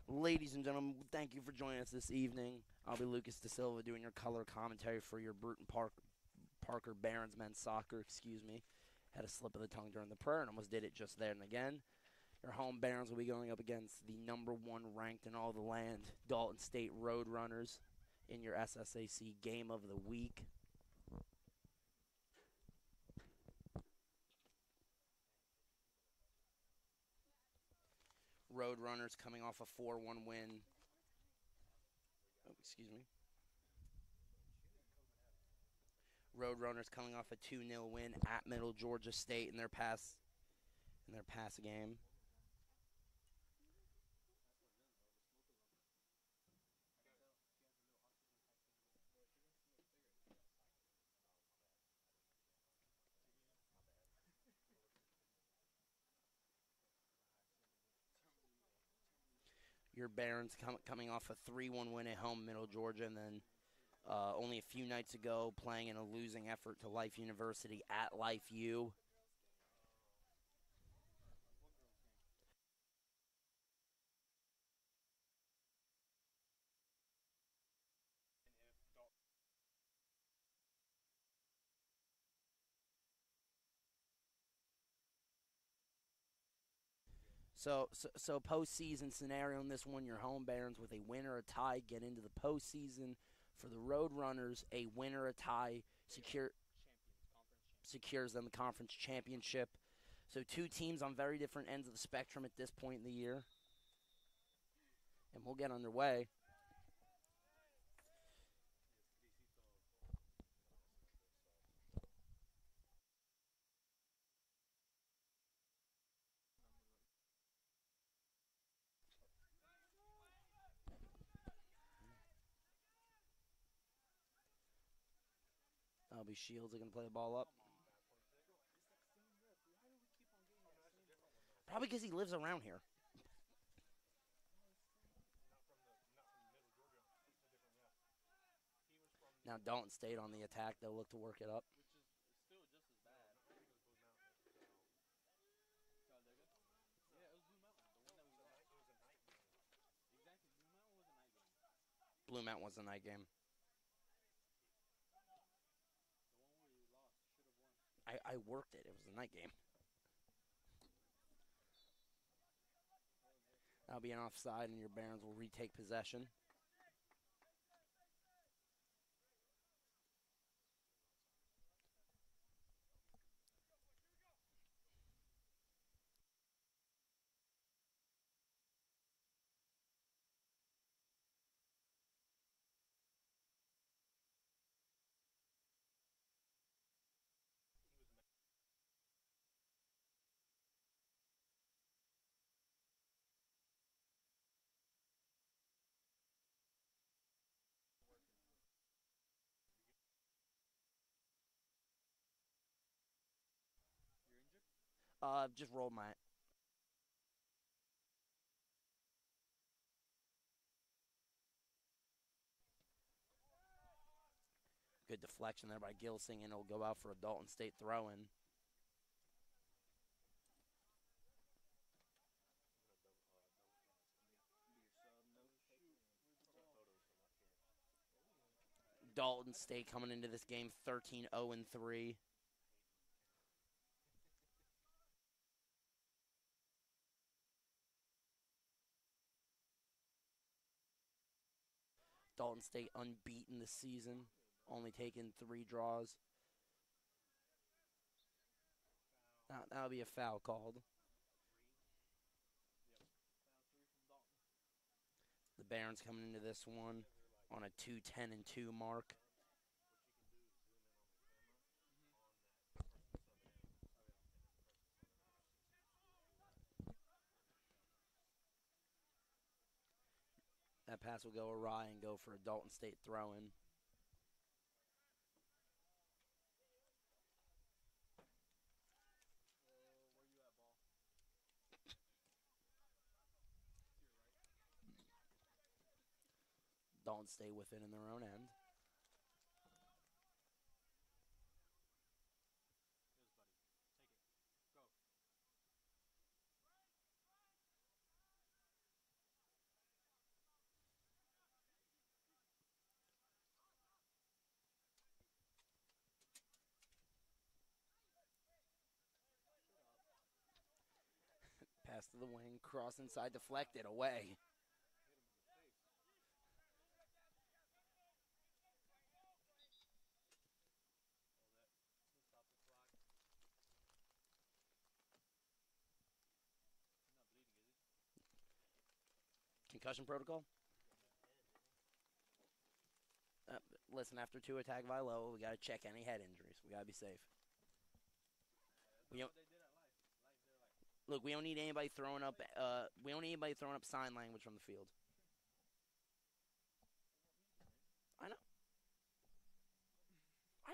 Ladies and gentlemen, thank you for joining us this evening. I'll be Lucas Da Silva doing your color commentary for your Brewton-Parker Barons men's soccer. Excuse me. Had a slip of the tongue during the prayer and almost did it just there and again. Your home Barons will be going up against the number one ranked in all the land, Dalton State Roadrunners, in your SSAC game of the week. Roadrunners coming off a 4-1 win. Oh, excuse me. Roadrunners coming off a 2-0 win at Middle Georgia State in their pass game. Your Barons coming off a 3-1 win at home, Middle Georgia, and then only a few nights ago playing in a losing effort to Life University at Life U. So postseason scenario in this one, your home Barons with a win or a tie get into the postseason. For the Roadrunners, a win or a tie secures them the conference championship. So two teams on very different ends of the spectrum at this point in the year. And we'll get underway. That'll be Shields. They're going to play the ball up. Probably because he lives around here. Now Dalton State on the attack. They'll look to work it up. Blue Mountain was the night game. I worked it. It was the night game. That'll be an offside, and your Barons will retake possession. Just rolled my. Good deflection there by Gilsing, and it'll go out for a Dalton State throw-in. Dalton State coming into this game 13-0-3. Dalton State unbeaten this season, only taken 3 draws. That'll be a foul called. The Barons coming into this one on a 2-10-2 mark. That pass will go awry and go for a Dalton State throw-in. Dalton State within in their own end. Pass to the wing, cross inside, deflected, away. Concussion protocol? Uh, Listen, after 2 attack by low, we got to check any head injuries. We got to be safe. We don't, look, we don't need anybody throwing up. We don't need anybody throwing up sign language from the field. I know. I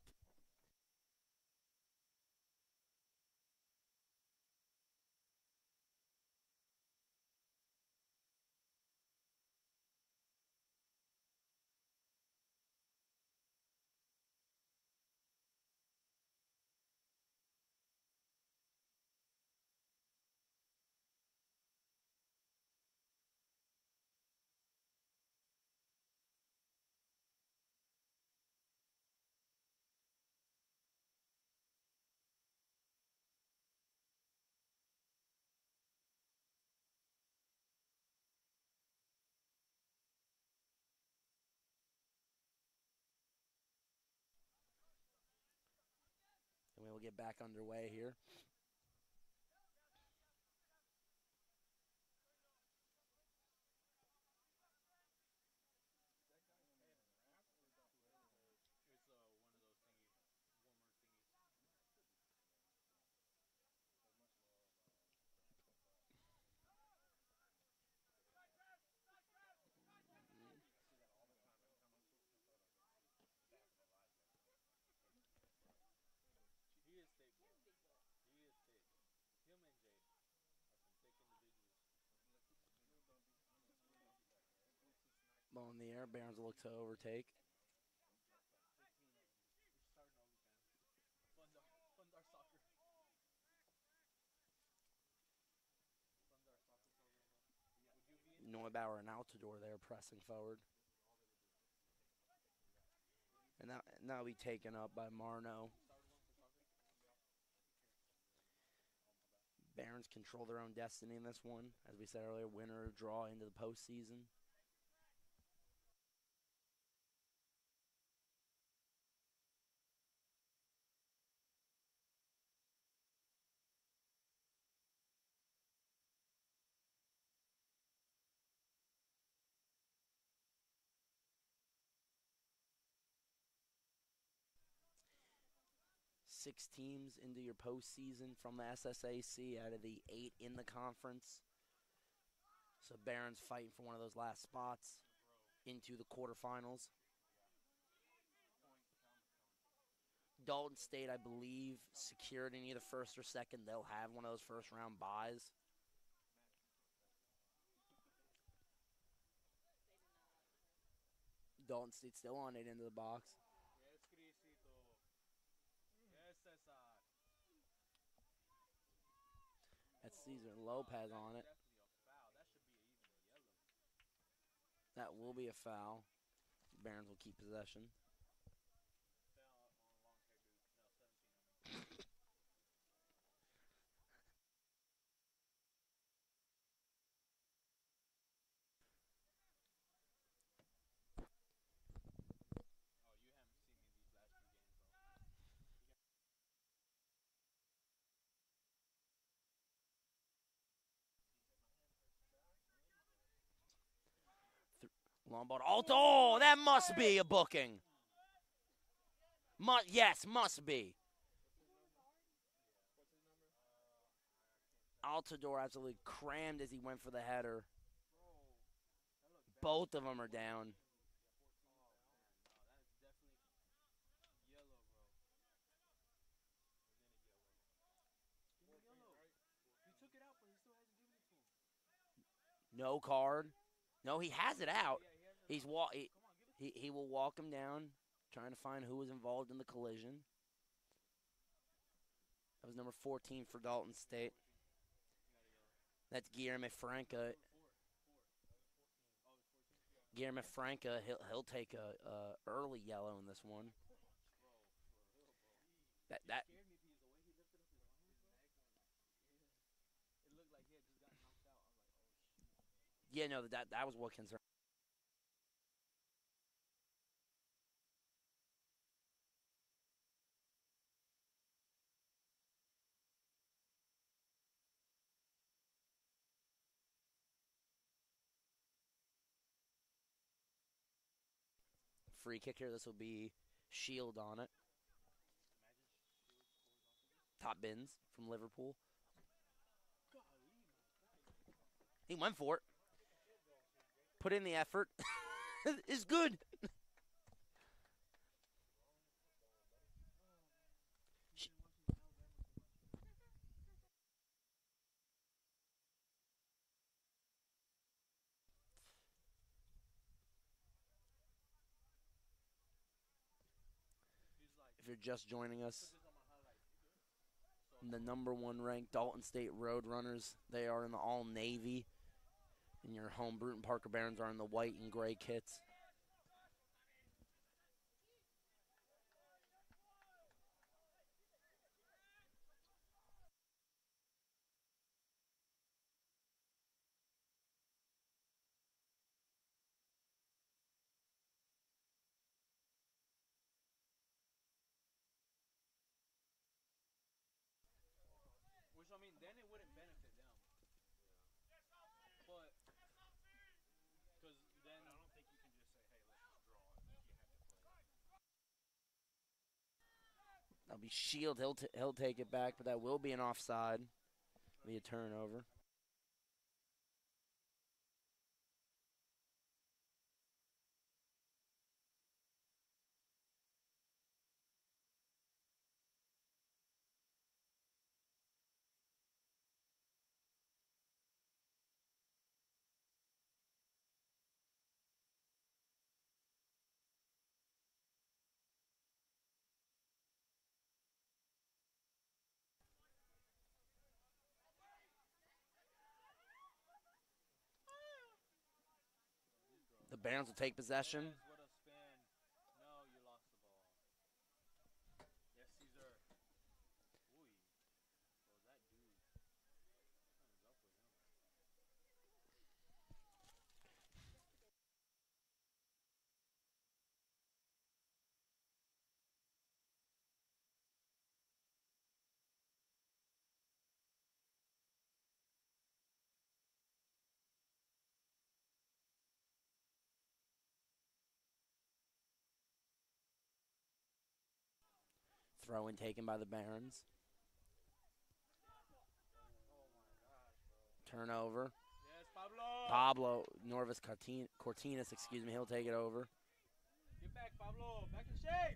and we'll get back underway here. Ball in the air. Barons will look to overtake. Neubauer and Altidore there pressing forward. And that'll be taken up by Marno. Barons control their own destiny in this one. As we said earlier, winner draw into the postseason. 6 teams into your postseason from the SSAC out of the 8 in the conference. So Barons fighting for one of those last spots into the quarterfinals. Dalton State, I believe, secured in either first or second. They'll have one of those first round buys. Dalton State still on it into the box. That's Cesar Lopez on it. That will be a foul. Barons will keep possession. Long ball. Oh, that must be a booking. Yes, must be. Altidore absolutely crammed as he went for the header. Both of them are down. No card. No, he has it out. He will walk him down, trying to find who was involved in the collision. That was number 14 for Dalton State. That's Guillermo Franca. Guillermo Franca, he'll take a early yellow in this one. That Yeah, no, that was what concerned. Free kick here. This will be Shield on it. Top bins from Liverpool. He went for it. Put in the effort. It's good. If you're just joining us, the #1 ranked Dalton State Roadrunners, they are in the all navy. And your home Brewton-Parker Barons are in the white and gray kits. Which I mean, then it wouldn't benefit them. But because then I don't think you can just say, "Hey, let's just draw it." You have to play. That'll be Shield. He'll take it back, but that will be an offside. Be a turnover. The Barons will take possession. What a spin! No, you lost the ball. Yes, Caesar. Ooh, well that dude. Something's up with him. Throw in taken by the Barons. Oh my gosh, bro. Turnover. Yes, Pablo. Pablo Norvis Cortinas, excuse me, he'll take it over. Get back, Pablo. Back in shape.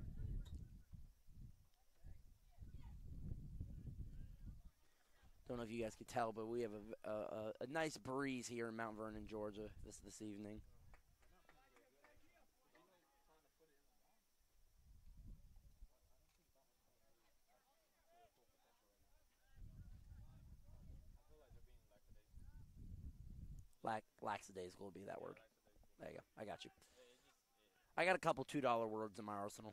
Don't know if you guys could tell, but we have a nice breeze here in Mount Vernon, Georgia this evening. Lackadaisical would be that word. There you go. I got you. I got a couple $2 words in my arsenal.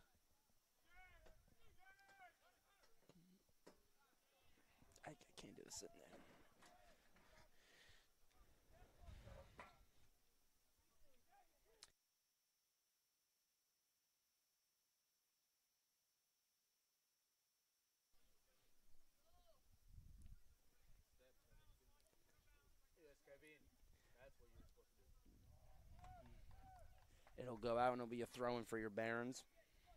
I can't do this sitting there. Yes, Kevin. That's what you're supposed to do. It'll go out and it'll be a throw-in for your Barons.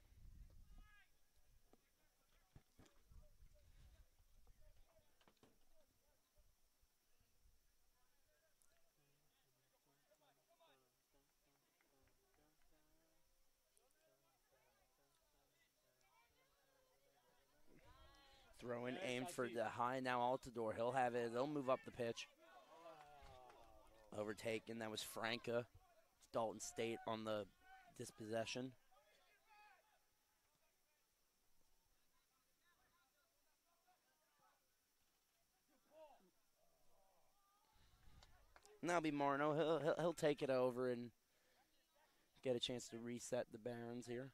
Throw in aimed for the high now Altador. He'll have it. They'll move up the pitch. Overtaken. That was Franca. Dalton State on the dispossession. And that'll be Marno. He'll take it over and get a chance to reset the Barons here.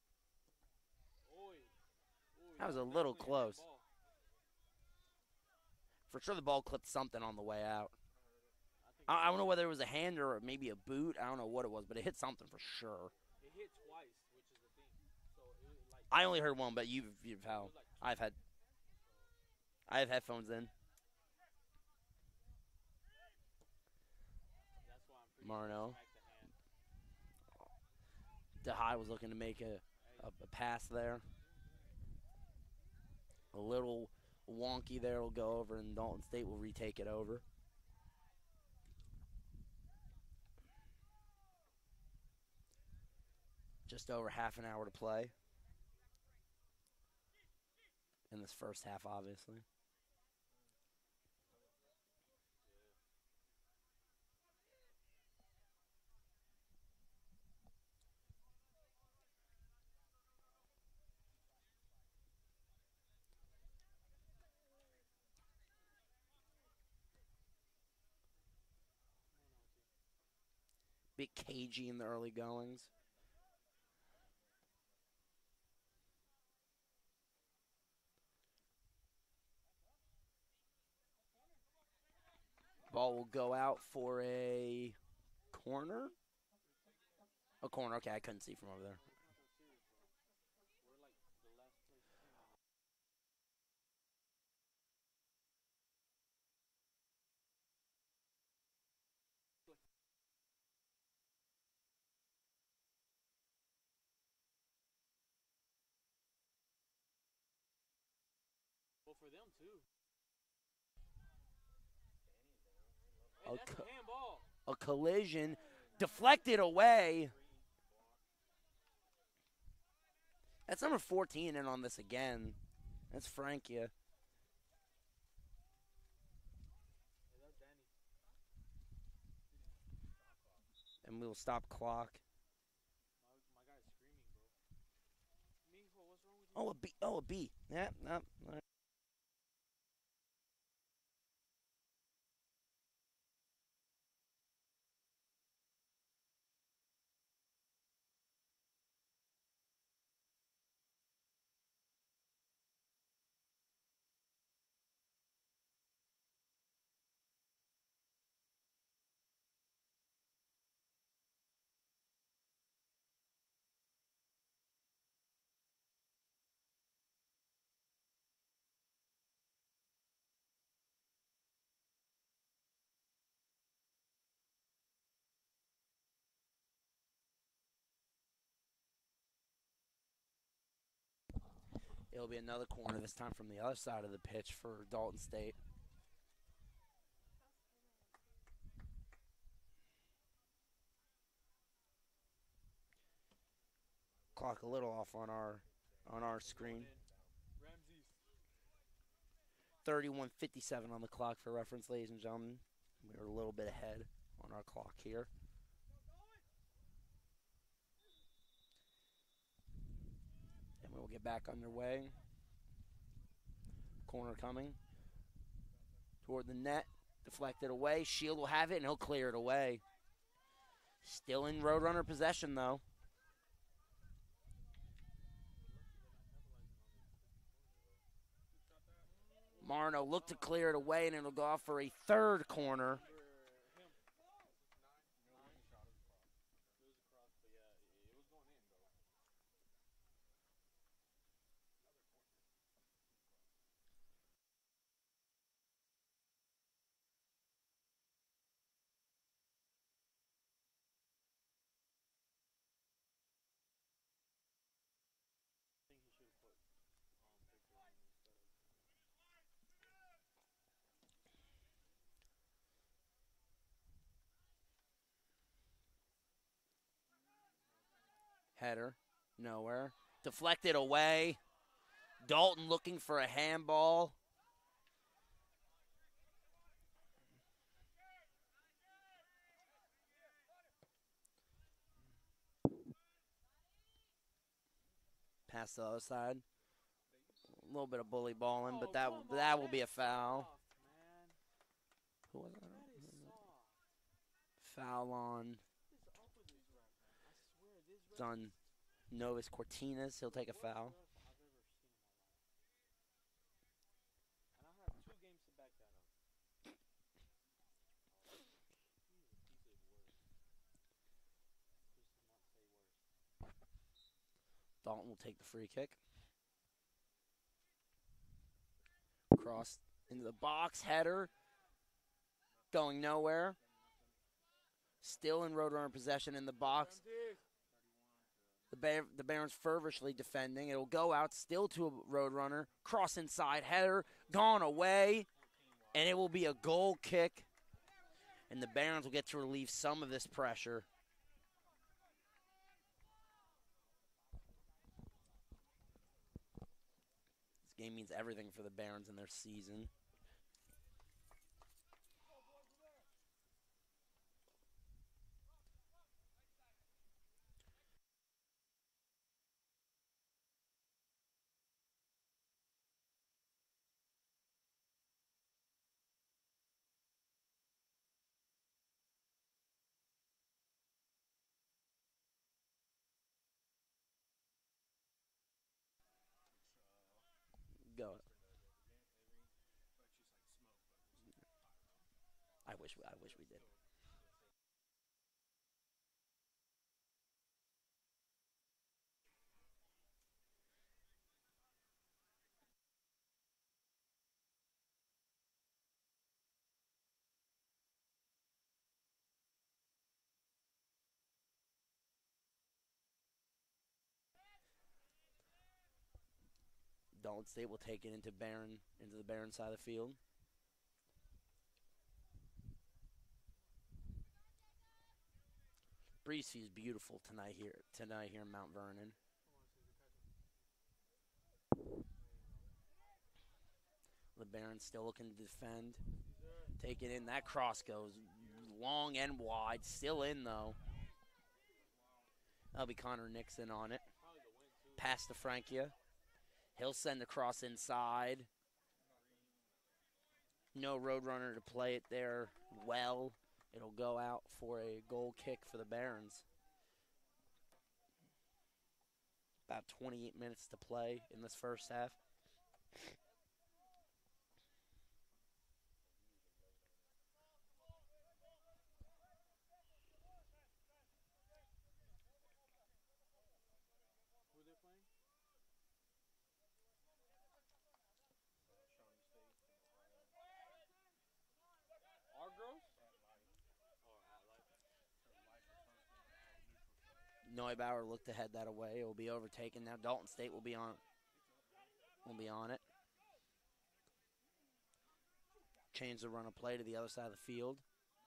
That was a little close. For sure the ball clipped something on the way out. I think I don't know whether it was a hand or maybe a boot. I don't know what it was, but it hit something for sure. it hit twice, which is the thing. So it was like I only heard one, but you've it how was like I've had I have headphones in. that's why I'm pretty Marno. sure he smacked the hand. DeHai was looking to make a pass there. A little wonky there will go over, and Dalton State will retake it over. Just over half an hour to play in this first half, obviously. Bit cagey in the early goings. Ball will go out for a corner. A corner. Okay, I couldn't see from over there. We're like the last place team. Well, for them too. Hey, A that's co- a handball. A collision deflected away. That's number 14 in on this again. That's Frankia. Hey, that's Danny. And we'll stop clock. My guy's screaming, bro. Minho, what's wrong with you? Oh, a B. Oh, a B. Yeah, no. It'll be another corner, this time from the other side of the pitch for Dalton State. Clock a little off on our screen. Ramses. 31:57 on the clock for reference, ladies and gentlemen. We're a little bit ahead on our clock here. And we'll get back underway. Corner coming toward the net. Deflected away. Shield will have it, and he'll clear it away. Still in Roadrunner possession, though. Marno looked to clear it away, and it'll go off for a third corner. Header, nowhere. Deflected away. Dalton looking for a handball. Pass the other side. A little bit of bully balling, but that will be a foul. Who was that? Foul on. It's on Novus Cortinas. He'll take a foul. And I have 2 games to back that up. Dalton will take the free kick. Cross into the box. Header. Going nowhere. Still in Roadrunner possession in the box. The Barons feverishly defending. It'll go out still to a Roadrunner. Cross inside. Header. Gone away. And it will be a goal kick. And the Barons will get to relieve some of this pressure. This game means everything for the Barons in their season. Go. I wish we did. Dalton State will take it into the Baron side of the field. Breeze is beautiful tonight here in Mount Vernon. The Barons still looking to defend. Take it in. That cross goes long and wide. Still in, though. That'll be Connor Nixon on it. Pass to Frankia. He'll send the cross inside. No Roadrunner to play it there well. It'll go out for a goal kick for the Barons. About 28 minutes to play in this first half. Neubauer looked to head that away. It will be overtaken now. Dalton State will be on it. Change the run of play to the other side of the field.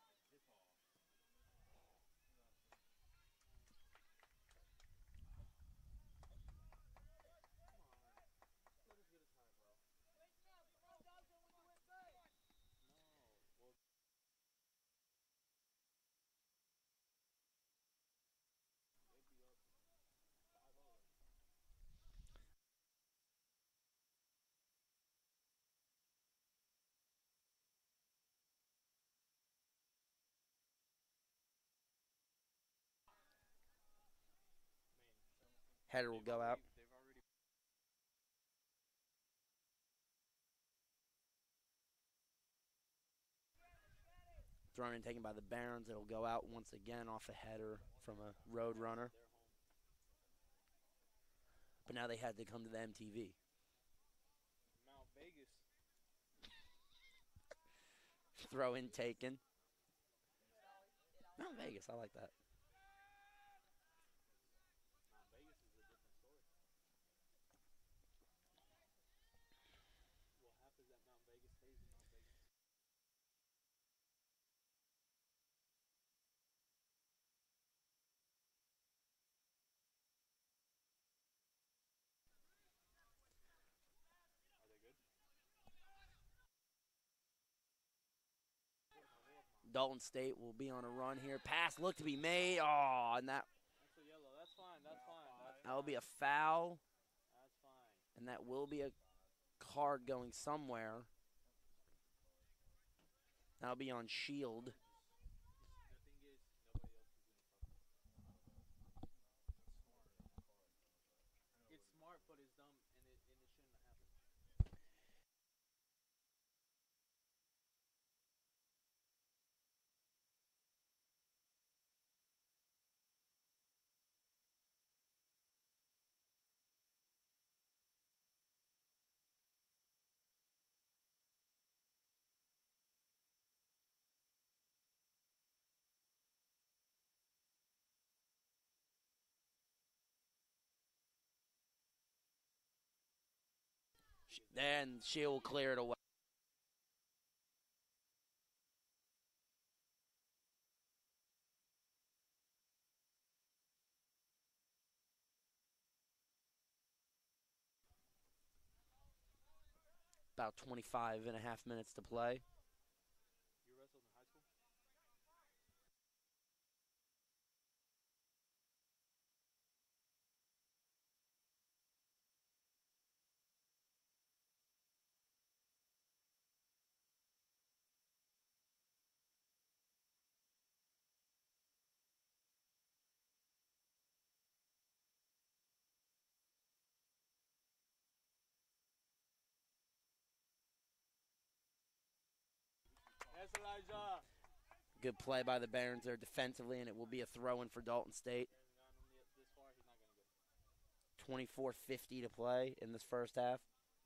Header will go out. Thrown and taken by the Barons. It'll go out once again off a header from a Roadrunner. But now they had to come to the MTV. Mount Vegas. Throw in taken. Mount Vegas, I like that. Mount Vegas is a different story. What happens at Mount Vegas stays in Mount Vegas. Are they good? Dalton State will be on a run here. Pass looked to be made. Oh, and That's a yellow. That's fine. That's fine. that will be a foul. That's fine. And that will be a card going somewhere. That'll be on Shield. The thing is, nobody else is going to touch it. It's smart, but it's dumb, and it shouldn't have happened. Then she'll clear it away. About 25 and a half minutes to play. You wrestled in high school? Yes, Elijah. Good play by the Barons there defensively, and it will be a throw-in for Dalton State. This far, he's not going to get it. 24:50 to play in this first half.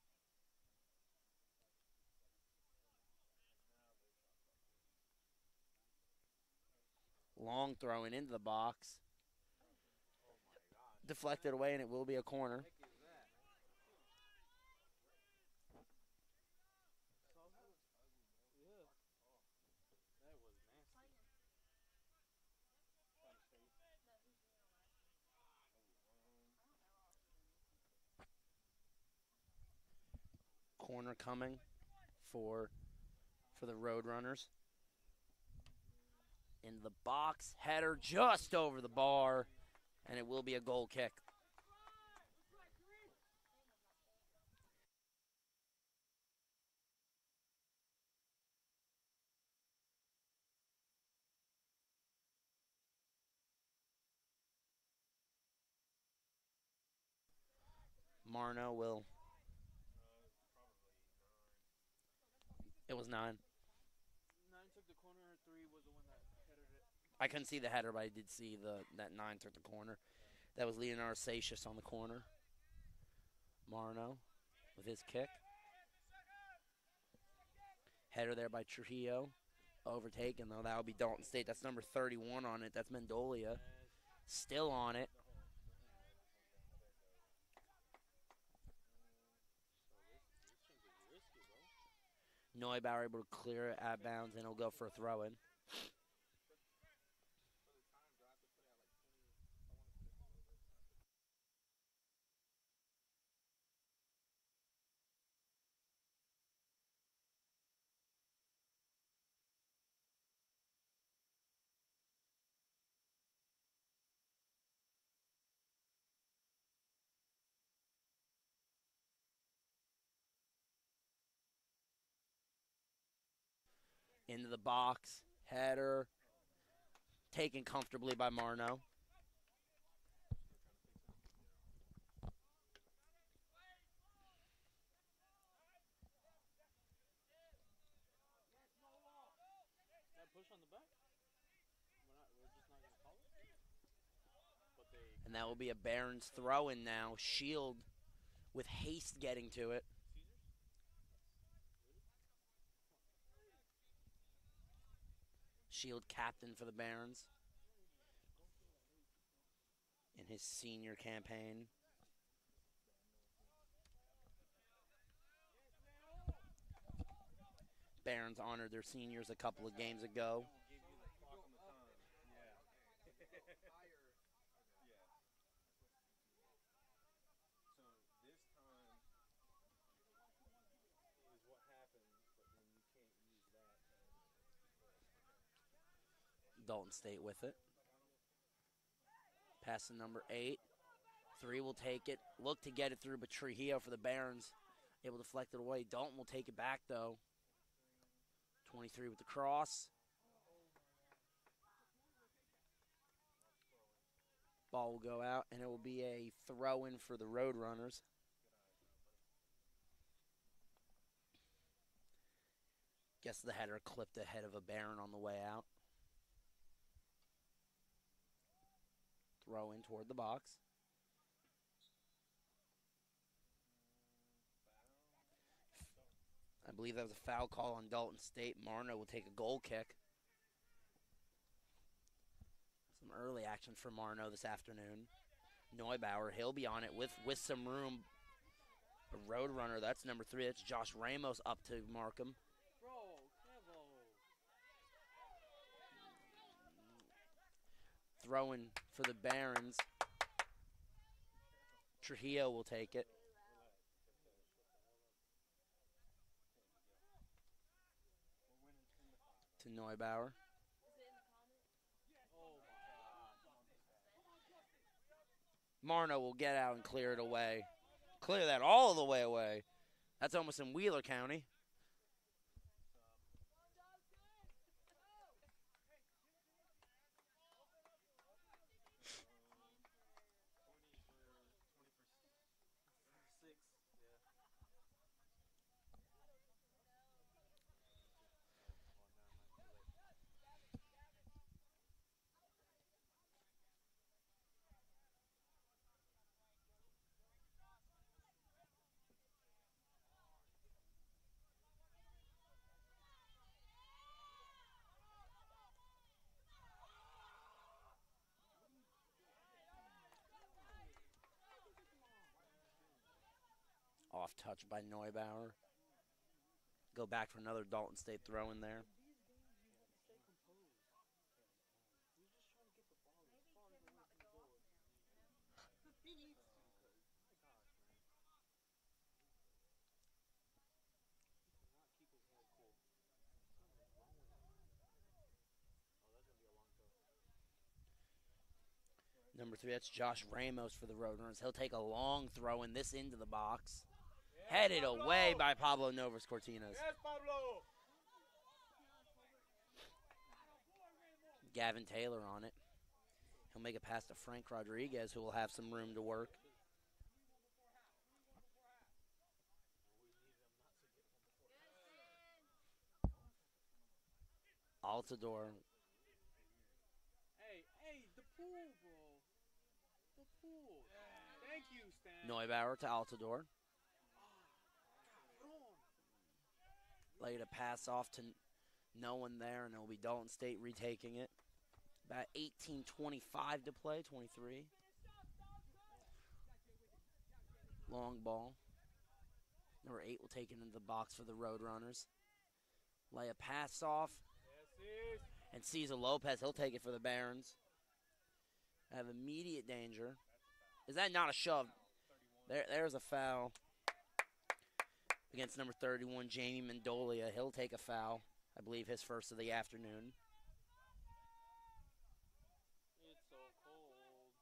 Long throwing into the box. Deflected away, and it will be a corner. That was nasty. Corner coming for the Roadrunners. In the box, header just over the bar, and it will be a goal kick. Marno will. It was 9. 9 took the corner. 3 was the one that headed it. I couldn't see the header, but I did see that 9 took the corner. That was Leonardo Satius on the corner. Marno with his kick. Header there by Trujillo. Overtaken, though. That would be Dalton State. That's number 31 on it. That's Mendolia. Still on it. Neubauer able to clear it at bounds, and he'll go for a throw-in. Into the box. Header. Taken comfortably by Marno. That push on the back? We're just not going to call it? And that will be a Barons throw-in now. Shield with haste getting to it. Shield captain for the Barons in his senior campaign. Barons honored their seniors a couple of games ago. Dalton State with it. Pass to number 8. 3 will take it. Look to get it through, but Trujillo for the Barons able to deflect it away. Dalton will take it back, though. 23 with the cross. Ball will go out, and it will be a throw-in for the Roadrunners. Guess the header clipped ahead of a Baron on the way out. Throw in toward the box. I believe that was a foul call on Dalton State. Marno will take a goal kick. Some early action for Marno this afternoon. Neubauer, he'll be on it with some room. A road runner. That's number 3. That's Josh Ramos up to Markham. Bro, Kevo. Throwing for the Barons. Trujillo will take it. To Neubauer. Oh Marno will get out and clear it away. Clear that all the way away. That's almost in Wheeler County. Off touch by Neubauer. Go back for another Dalton State throw in there. Number 3, that's Josh Ramos for the Roadrunners. He'll take a long throw in this into the box. Headed away by Pablo Novas Cortinas. Yes, Pablo. Gavin Taylor on it. He'll make a pass to Frank Rodriguez, who will have some room to work. Altador. Hey, the pool, bro. The pool. Thank you, Stan. Neubauer to Altador. Laid a pass off to no one there, and it'll be Dalton State retaking it. About 18:25 to play, 23. Long ball. Number 8 will take it into the box for the Roadrunners. Lay a pass off. And Cesar Lopez, he'll take it for the Barons. Have immediate danger. Is that not a shove? There's a foul against number 31, Jamie Mendolia. He'll take a foul. I believe his first of the afternoon. It's so cold.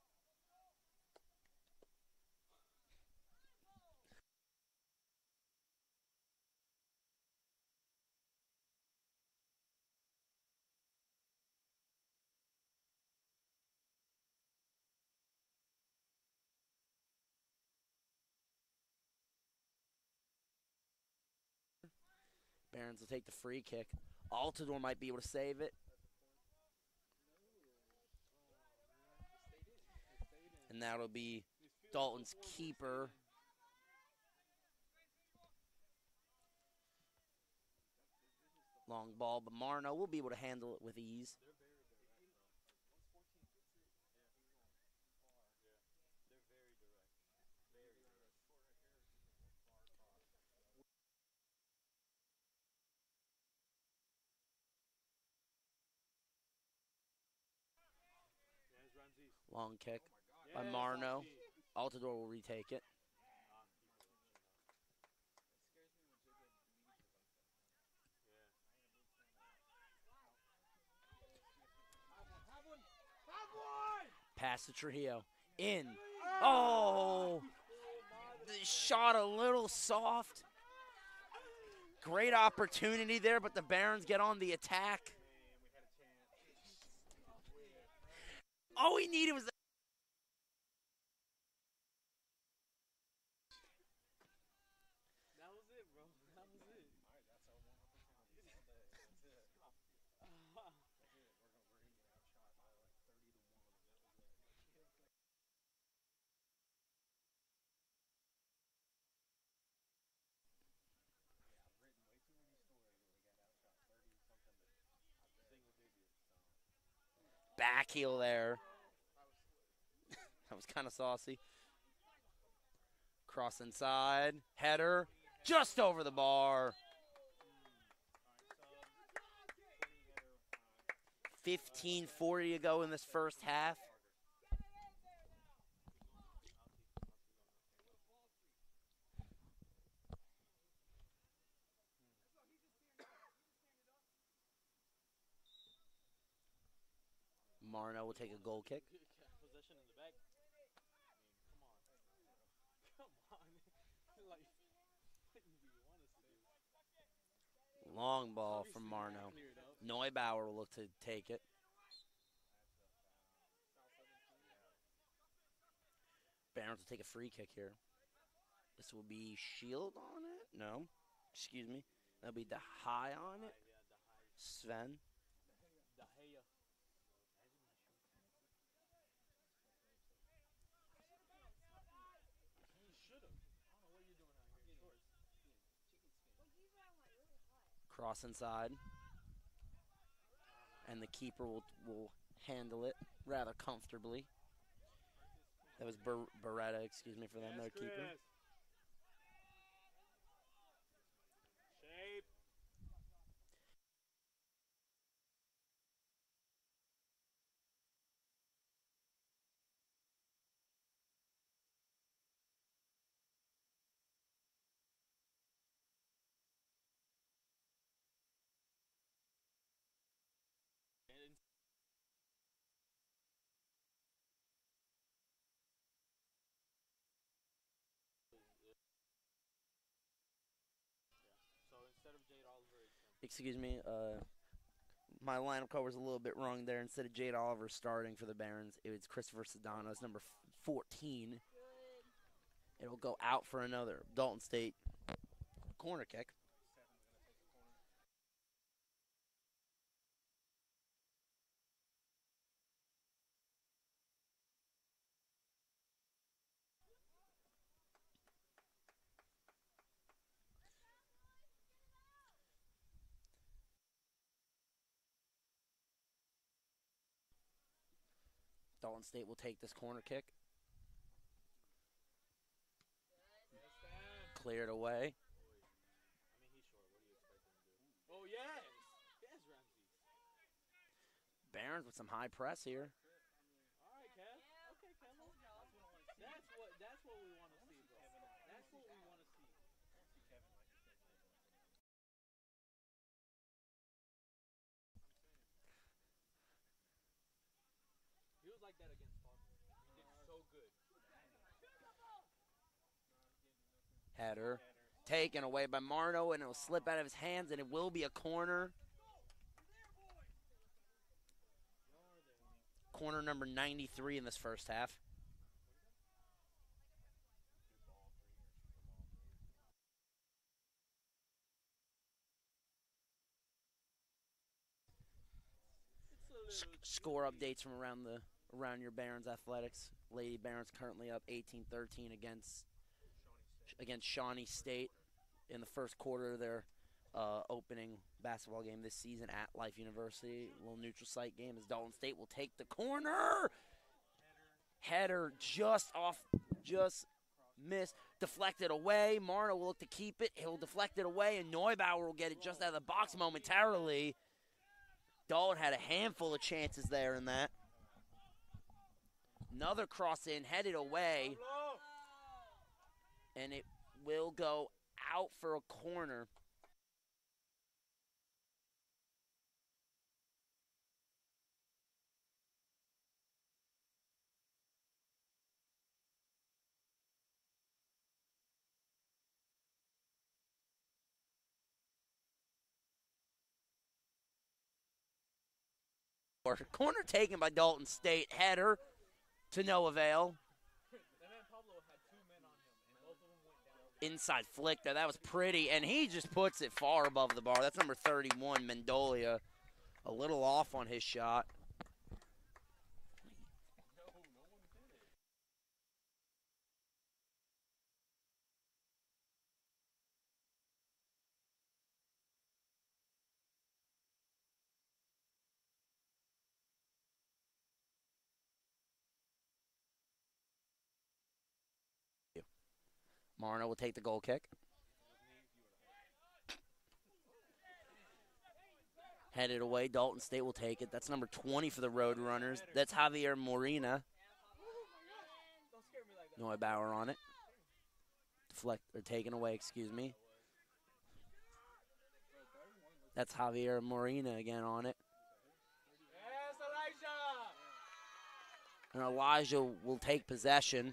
Barons will take the free kick. Altador might be able to save it. And that'll be Dalton's keeper. Long ball, but Marno will be able to handle it with ease. Long kick by Marno. Altador will retake it. Pass to Trujillo. In. Oh! The shot a little soft. Great opportunity there, but the Barons get on the attack. All we needed was That was it, bro. That was it. back heel there. That was kind of saucy. Cross inside. Header. Just over the bar. 15:40 to go in this first half. Marno will take a goal kick. Possession in the back. Come on. Like, what do you want to say? Long ball from Marno. Neubauer will look to take it. Barons will take a free kick here. This will be Shield on it? No. Excuse me. That'll be the high on it. Sven. Cross inside. And the keeper will handle it rather comfortably. That was Beretta, excuse me, for them, their keeper. Shape. So instead of Jade Oliver, it's him. Excuse me, my lineup cover's a little bit wrong there. Instead of Jade Oliver starting for the Barons, it was Christopher Sedano's number 14. It'll go out for another Dalton State corner kick. Dalton State will take this corner kick. Cleared away. I mean, he's short. What do you expect him to do? Oh, yes. Yes, Ramsey. Barons with some high press here. All right, Kev. Okay, Kev. That's what we want to see, bro. That's what we want to see. He was like that against Parker. He did so good. Header. Taken away by Marno, and it'll slip out of his hands, and it will be a corner. Corner number 93 in this first half. Score updates from around your Barons athletics. Lady Barons currently up 18-13 against Shawnee State in the first quarter of their opening basketball game this season at Life University. A little neutral site game as Dalton State will take the corner. Header just missed. Deflected away. Marno will look to keep it. He'll deflect it away, and Neubauer will get it just out of the box momentarily. Dalton had a handful of chances there in that. Another cross in, headed away. And it will go out for a corner. Corner taken by Dalton State. Header to no avail. Inside flick there. That was pretty. And he just puts it far above the bar. That's number 31, Mendolia. A little off on his shot. Marno will take the goal kick. Headed away. Dalton State will take it. That's number 20 for the Roadrunners. That's Javier Morena. Neubauer on it. Deflect or taken away, excuse me. That's Javier Morena again on it. And Elijah will take possession.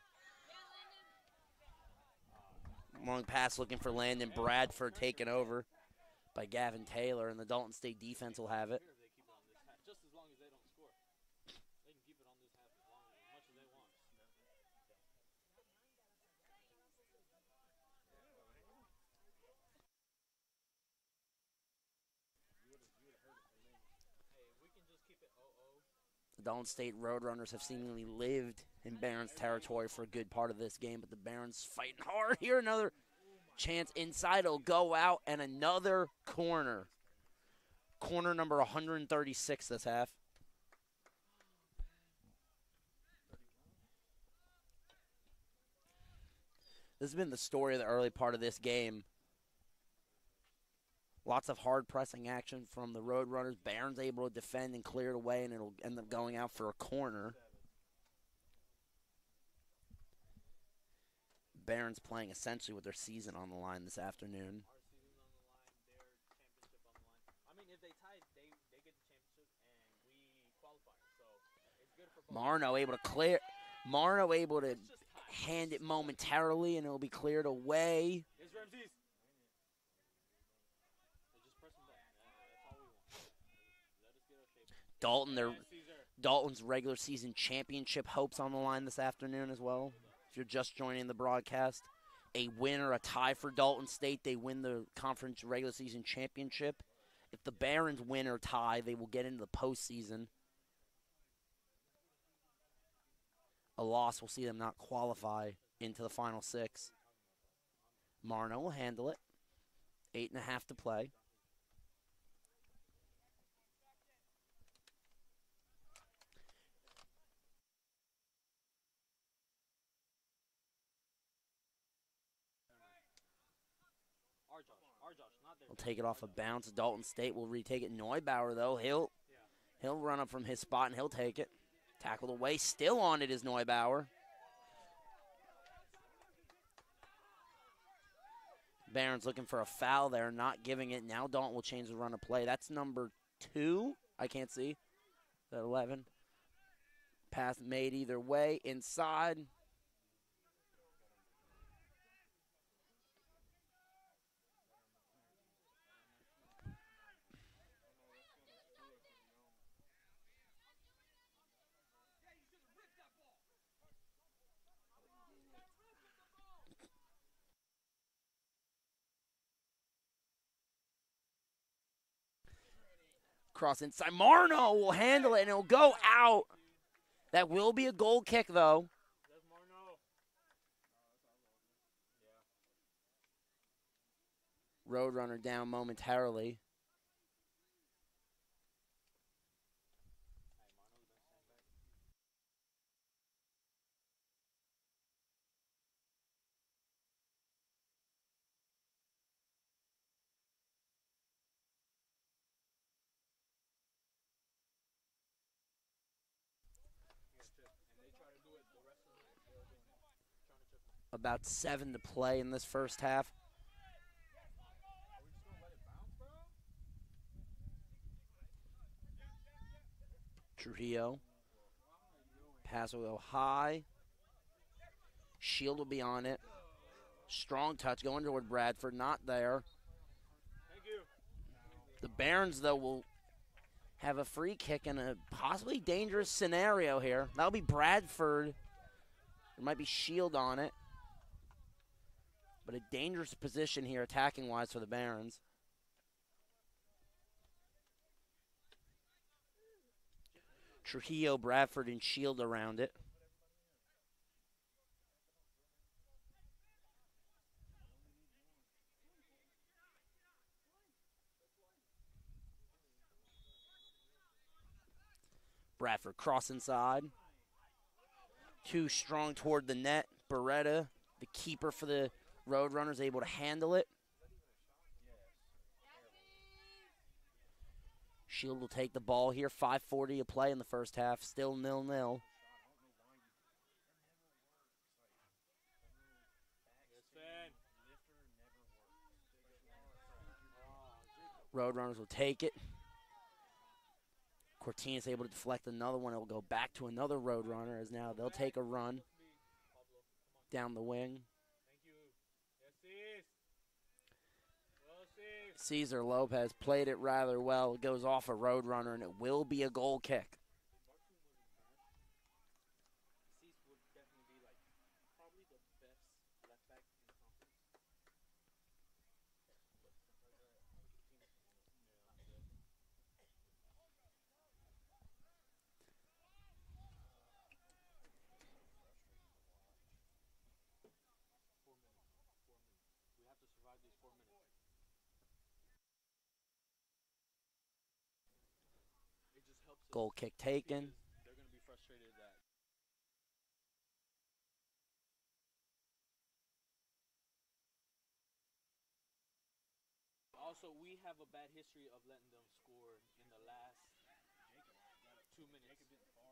Long pass looking for Landon Bradford, taken over by Gavin Taylor, and the Dalton State defense will have it. Just as long as they don't score. They can keep it on this half as much as they want. Hey, if we can just keep it 0-0. The Dalton State Roadrunners have seemingly lived in Barons territory for a good part of this game, but the Barons fighting hard here. Another chance inside. It'll go out, and another corner. Corner number 136 this half. This has been the story of the early part of this game. Lots of hard pressing action from the Roadrunners. Barons able to defend and clear it away, and it'll end up going out for a corner. Barons playing essentially with their season on the line this afternoon. Our season's on the line, their championship on the line. I mean, if they tie, they get the championship, and we qualify. So it's good for both. Marno able to clear. Marno able to hand it momentarily, and it'll be cleared away. Here's Ramses. Just press them back. That's all we want. Let us get our shape. Dalton's regular season championship hopes on the line this afternoon as well. If you're just joining the broadcast, a win or a tie for Dalton State, they win the conference regular season championship. If the Barons win or tie, they will get into the postseason. A loss will see them not qualify into the final six. Marno will handle it. 8.5 to play. He'll take it off a bounce. Dalton State will retake it. Neubauer, though, he'll run up from his spot and he'll take it. Tackled away. Still on it is Neubauer. Barron's looking for a foul there, not giving it. Now Dalton will change the run of play. That's number 2. I can't see. That 11. Pass made either way. Inside. Cross inside. Marno will handle it, and it'll go out. That will be a goal kick, though. Roadrunner down momentarily. About 7 to play in this first half. Trujillo. Pass will go high. Shield will be on it. Strong touch going toward Bradford. Not there. The Barons, though, will have a free kick in a possibly dangerous scenario here. That'll be Bradford. There might be Shield on it. But a dangerous position here attacking-wise for the Barons. Trujillo, Bradford, and Shield around it. Bradford cross inside. Too strong toward the net. Beretta The keeper for the Roadrunners able to handle it. Shield will take the ball here. 5:40 to play in the first half. Still 0-0. Roadrunners will take it. Cortina's able to deflect another one. It will go back to another Roadrunner as now they'll take a run down the wing. Cesar Lopez played it rather well. It goes off a Roadrunner, and it will be a goal kick. Goal kick taken. They're going to be frustrated that. Also, we have a bad history of letting them score in the last 2 minutes.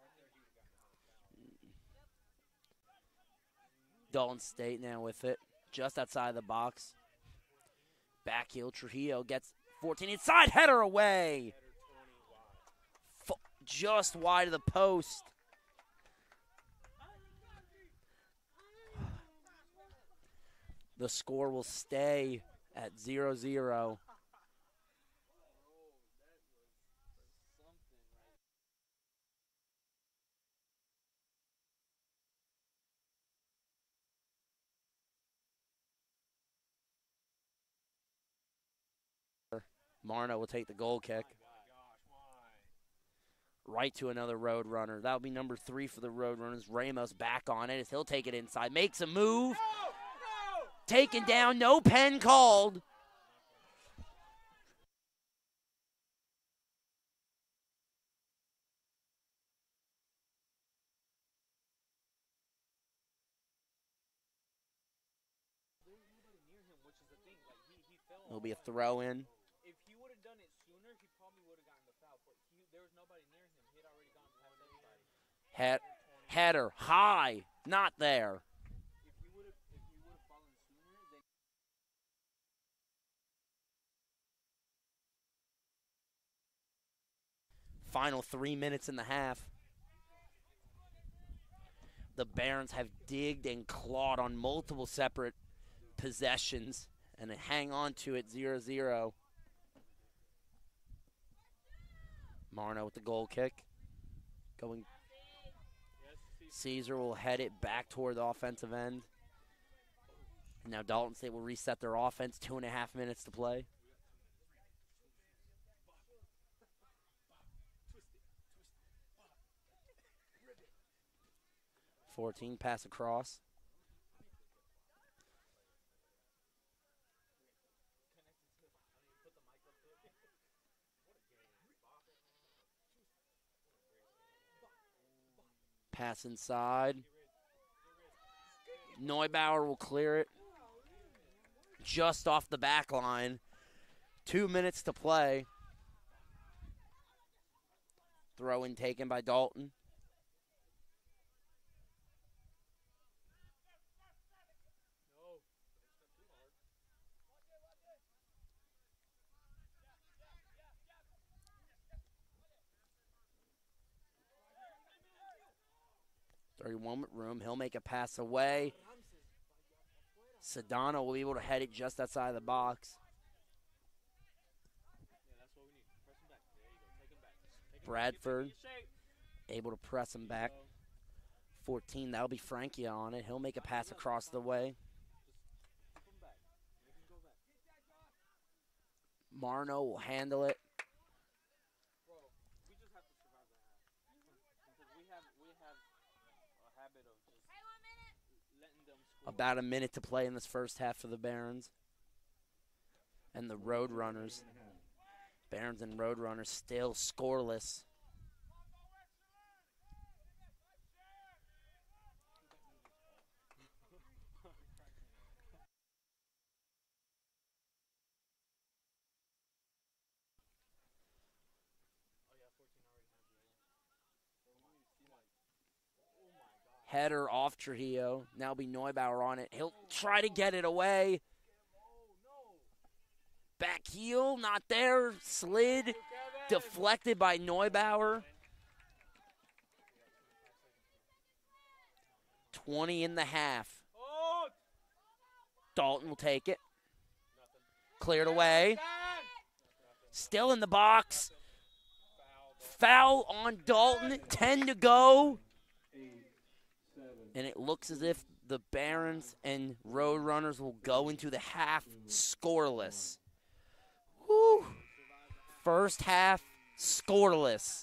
Dalton State now with it, just outside the box. Back heel, Trujillo gets 14 inside, header away. Just wide of the post. The score will stay at 0-0. Marno will take the goal kick. Right to another Roadrunner. That'll be number 3 for the Roadrunners. Ramos back on it as he'll take it inside. Makes a move. Taken down. No pen called. It'll be a throw in. If he would have done it sooner, he probably would have gotten the foul. But there was nobody near him. He had already gone past everybody. Header high, not there. If he would have fallen sooner, then Final 3 minutes in the half. The Barons have digged and clawed on multiple separate possessions and they hang on to it 0-0. Marno with the goal kick. Going. Caesar will head it back toward the offensive end. And now Dalton State will reset their offense. 2.5 minutes to play. .14 pass across. Pass inside. Neubauer will clear it. Just off the back line. 2 minutes to play. Throw in taken by Dalton. .31 room. He'll make a pass away. Sedano will be able to head it just outside the box. Bradford able to press him back. 14, that'll be Frankia on it. He'll make a pass across the way. Marno will handle it. About a minute to play in this first half for the Barons. And the Roadrunners. Barons and Roadrunners still scoreless. Header off Trujillo. Now be Neubauer on it. He'll try to get it away. Back heel, not there. Slid. Deflected by Neubauer. 20 in the half. Dalton will take it. Cleared away. Still in the box. Foul on Dalton. 10 to go. And it looks as if the Barons and Roadrunners will go into the half scoreless. Woo. First half scoreless.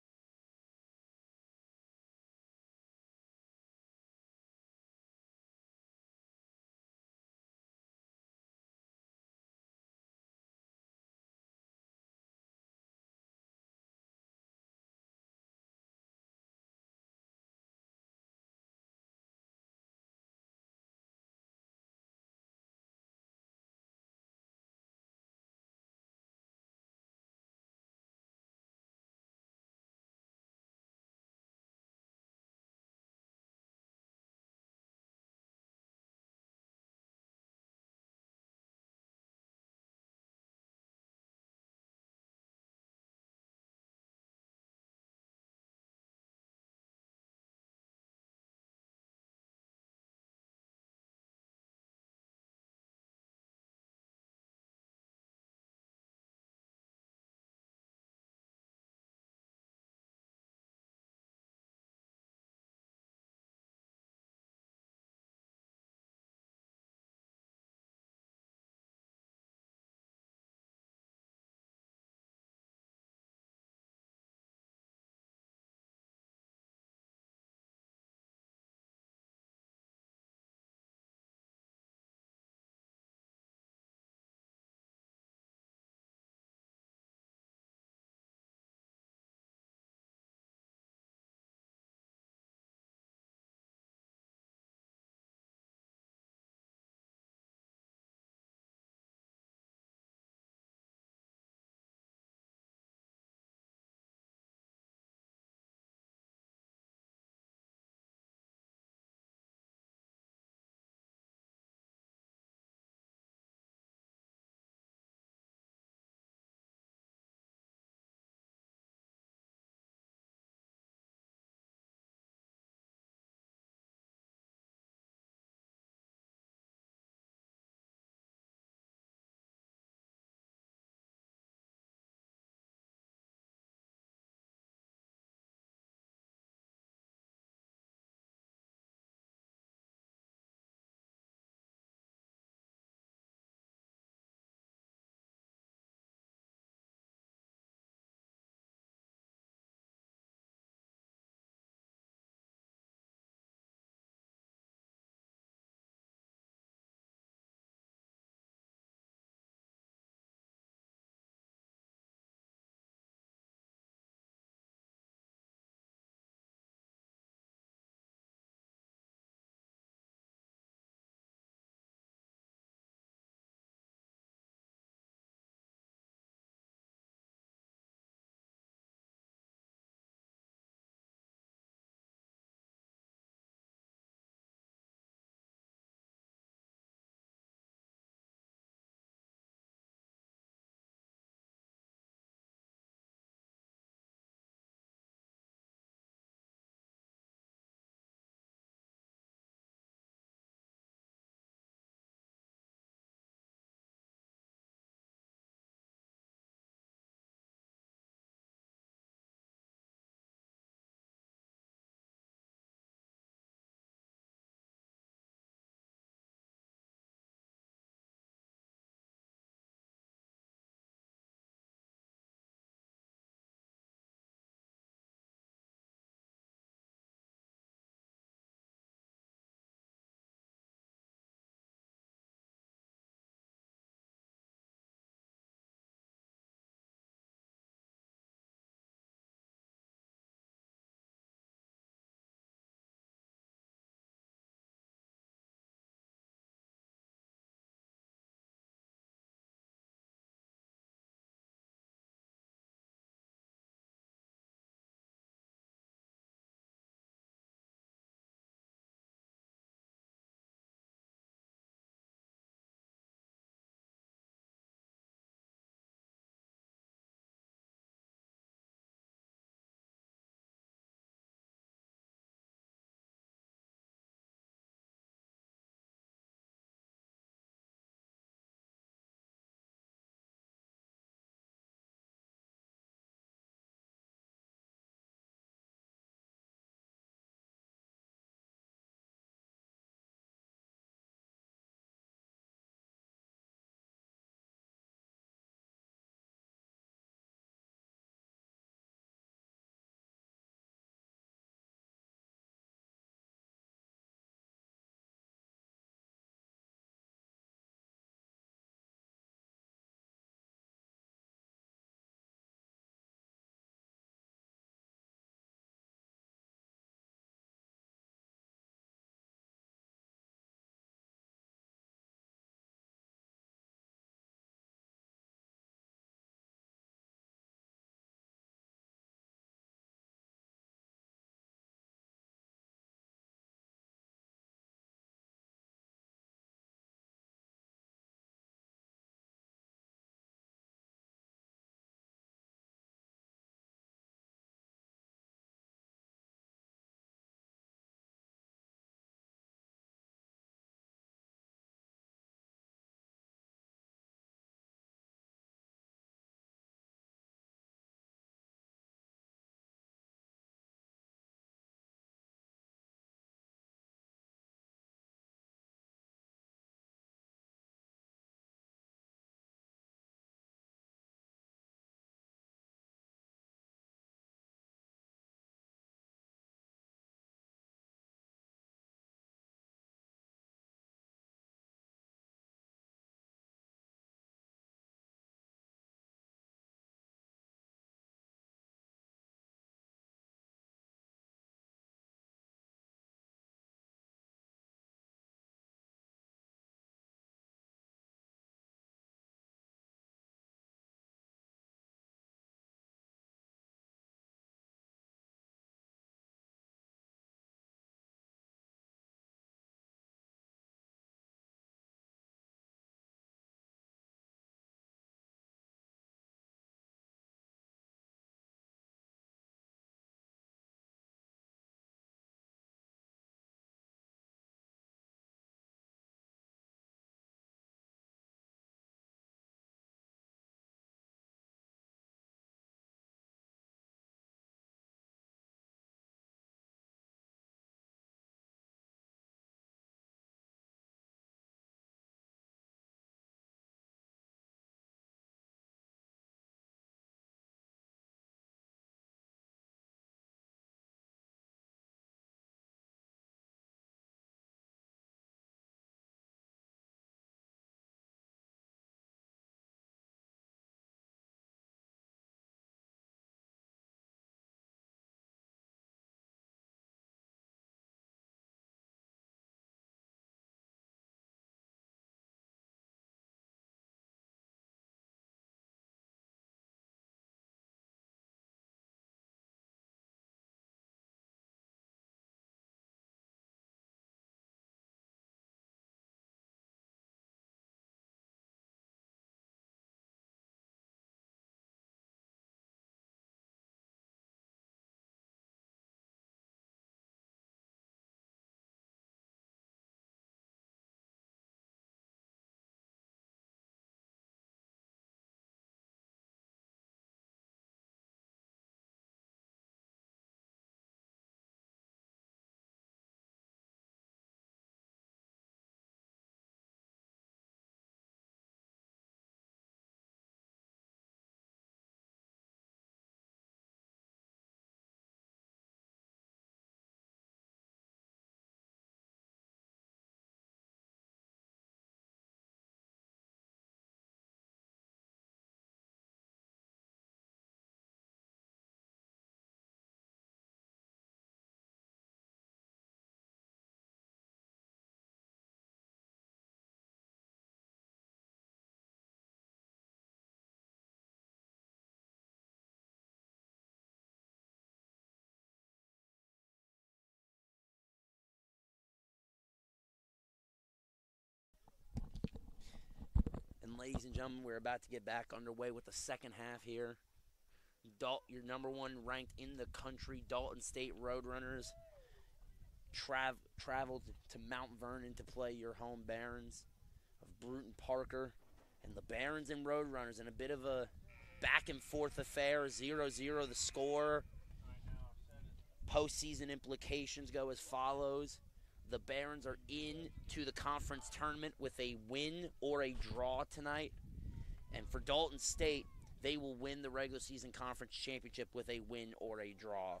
ladies and gentlemen, we're about to get back underway with the second half here. Your number one ranked in the country, Dalton State Roadrunners, traveled to Mount Vernon to play your home Barons of Brewton-Parker. And the Barons and Roadrunners in a bit of a back-and-forth affair, 0-0 the score. Postseason implications go as follows. The Barons are into the conference tournament with a win or a draw tonight. And for Dalton State, they will win the regular season conference championship with a win or a draw.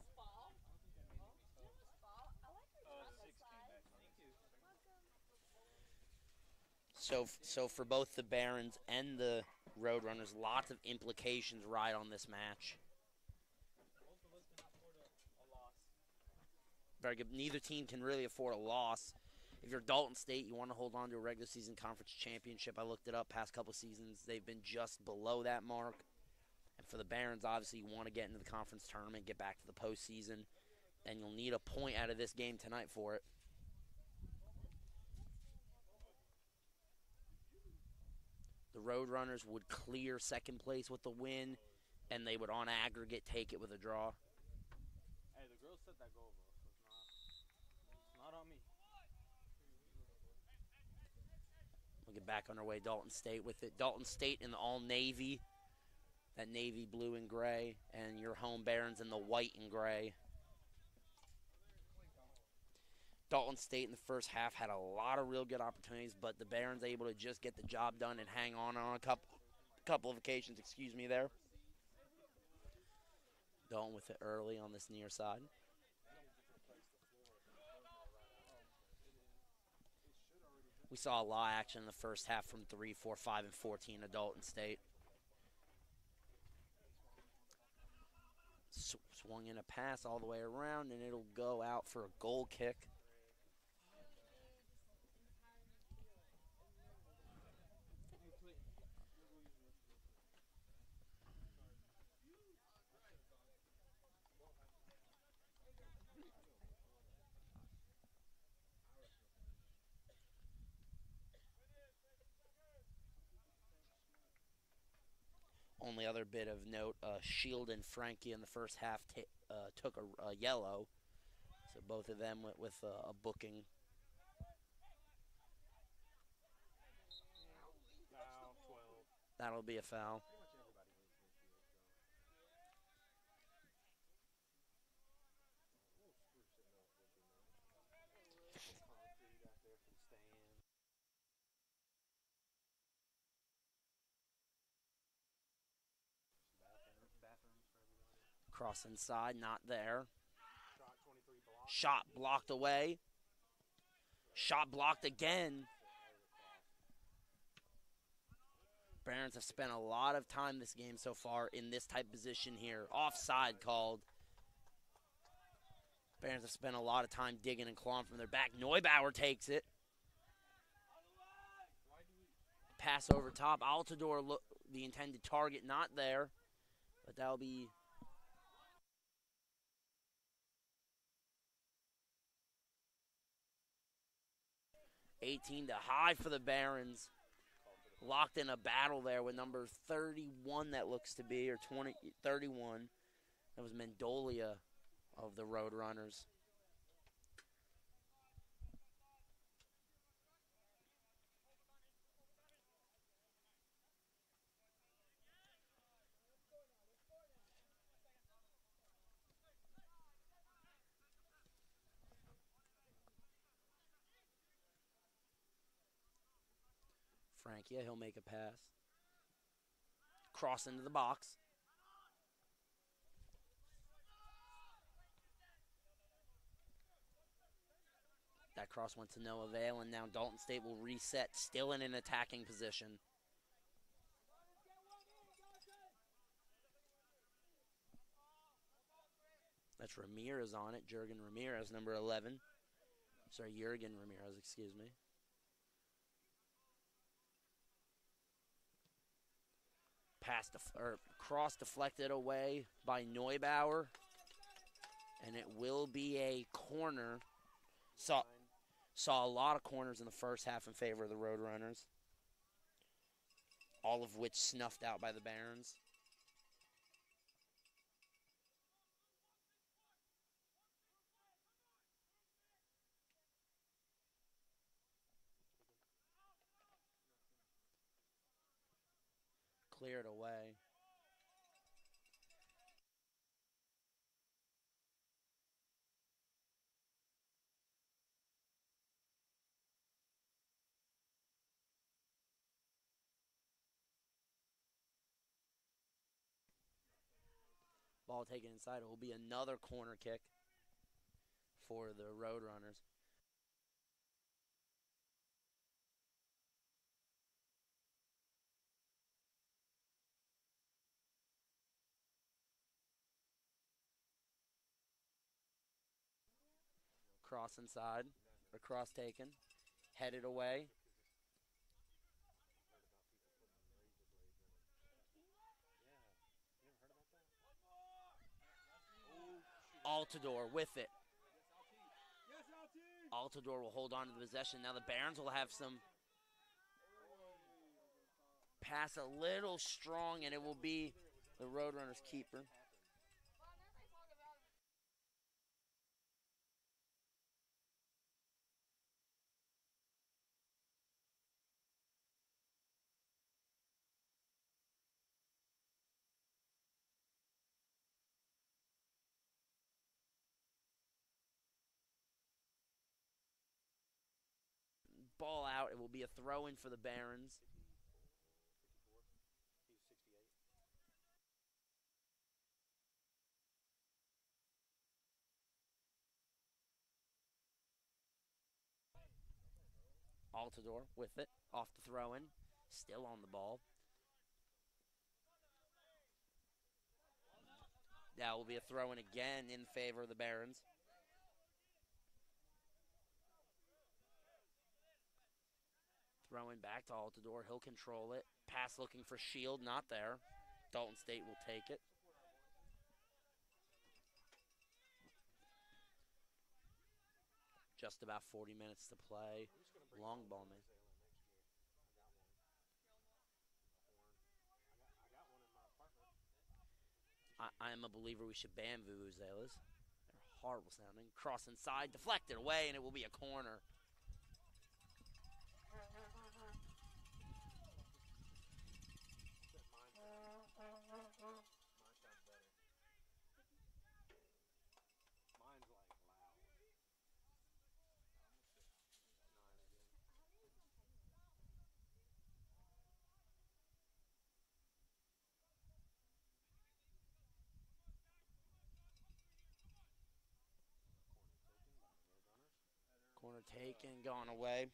So for both the Barons and the Roadrunners, lots of implications ride on this match. Very good. Neither team can really afford a loss. If you're Dalton State, you want to hold on to a regular season conference championship. I looked it up past couple seasons. They've been just below that mark. And for the Barons, obviously, you want to get into the conference tournament, get back to the postseason. And you'll need a point out of this game tonight for it. The Roadrunners would clear second place with the win, and they would, on aggregate, take it with a draw. Hey, the girls set that goal, bro, so it's not on me. We'll get back underway. Dalton State with it. Dalton State in the all-navy, that navy blue and gray, and your home Barons in the white and gray. Dalton State in the first half had a lot of real good opportunities, but the Barons able to just get the job done and hang on a couple of occasions, there. Dalton with it early on this near side. We saw a lot of action in the first half from 3, 4, 5, and 14 of Dalton State. Swung in a pass all the way around, and it'll go out for a goal kick. Only other bit of note, Shield and Frankie in the first half took a yellow. So both of them went with a booking. Foul, 12. That'll be a foul. Cross inside, not there. Shot blocked away. Shot blocked again. Barons have spent a lot of time this game so far in this type of position here. Offside called. Barons have spent a lot of time digging and clawing from their back. Neubauer takes it. Pass over top. Altidore, the intended target, not there. But that'll be... $18 to high for the Barons. Locked in a battle there with number 31, that looks to be, or 31. That was Mendolia of the Roadrunners. Frankie, he'll make a pass. Cross into the box. That cross went to no avail, and now Dalton State will reset, still in an attacking position. That's Ramirez on it, Jurgen Ramirez, number 11. Sorry, Jurgen Ramirez, excuse me. Cross deflected away by Neubauer, and it will be a corner. Saw a lot of corners in the first half in favor of the Roadrunners. all of which snuffed out by the Barons. Cleared away. Ball taken inside. It will be another corner kick for the Roadrunners. Cross inside, or cross taken, headed away. Altador with it. Altador will hold on to the possession. Now the Barons will have some pass a little strong, and it will be the Roadrunners keeper. Ball out. It will be a throw-in for the Barons. Altador with it, off the throw-in, still on the ball. That will be a throw-in again in favor of the Barons. Throwing back to Altador. He'll control it. Pass looking for Shield. Not there. Dalton State will take it. Just about 40 minutes to play. Long ball, man. I am a believer we should ban vuvuzelas. They're horrible sounding. Cross inside, deflected away, and it will be a corner. Corner taken, gone away.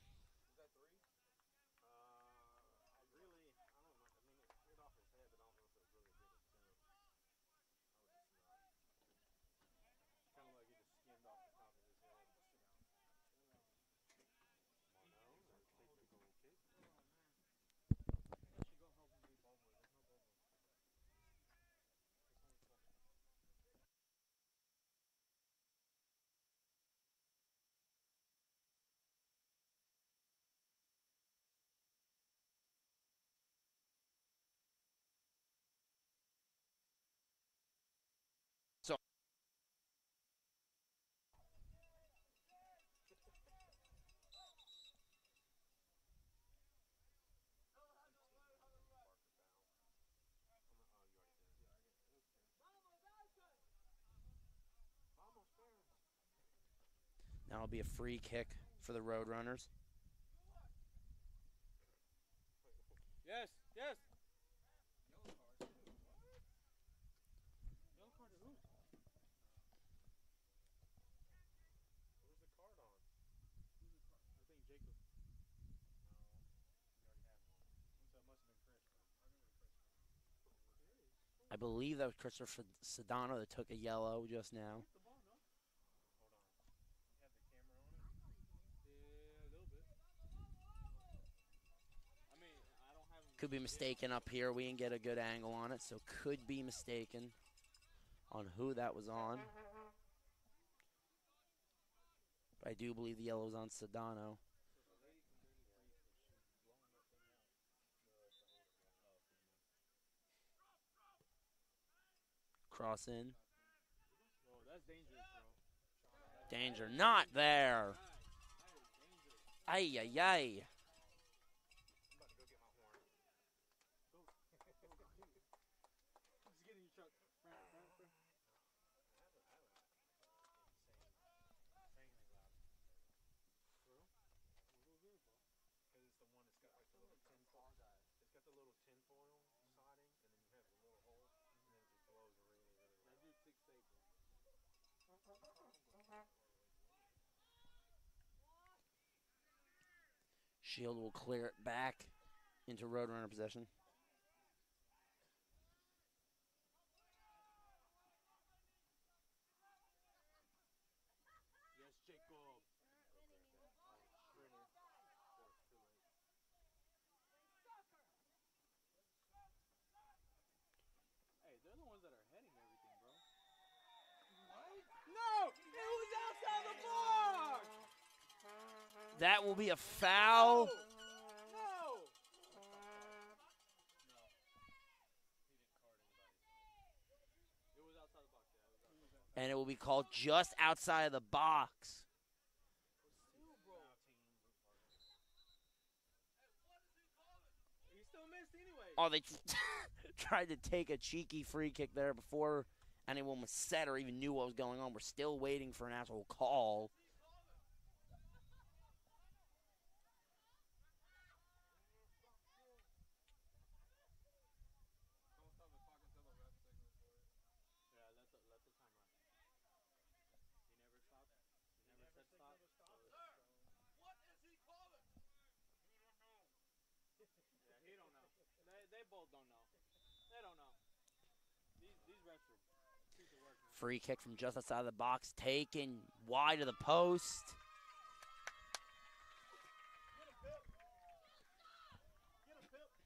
So now it'll be a free kick for the Roadrunners. Yes, yes. Yellow card to who? Where's the card on? Who's the card? I think Jacob. No, he already had one. So it must have been Chris. I believe that was Christopher Sedano that took a yellow just now. The ball, no? Hold on. You have the camera on it? Yeah, a little bit. I mean, I don't have. Could be mistaken up here. We didn't get a good angle on it, so could be mistaken on who that was on. But I do believe the yellow was on Sedano. Cross in. Bro, that's dangerous, bro. Danger not there. Ay, ay, ay. Just get in your truck. Shield will clear it back into Roadrunner possession. Yes, Jacob. Hey, they're the ones that are heading everything, bro. No! It was outside the box! That will be a foul. No! It was outside the box, yeah. And it will be called just outside of the box. He still missed anyway. Oh, they tried to take a cheeky free kick there before anyone was set or even knew what was going on. We're still waiting for an actual call. Yeah, let the time run. He never stopped. He never said stop. What is he calling? Yeah, he don't know. They both don't know. They don't know. These refs are piece of work, man. Free kick from just outside of the box, taken wide of the post. Get him, Pip. Get him, Pip.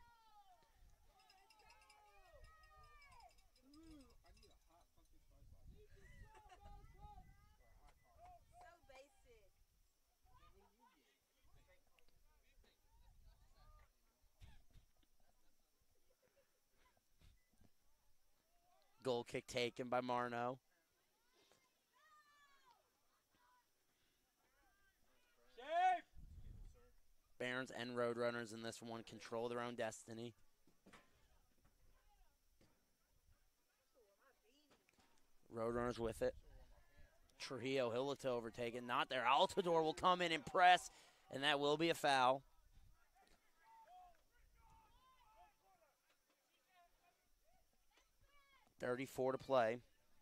I need a hot fucking soy sauce. So basic. Goal kick taken by Marno. Shape! Barons and Roadrunners in this one control their own destiny. Roadrunners with it. Trujillo, he'll look to overtake it. Not there. Altador will come in and press, and that will be a foul. .34 to play.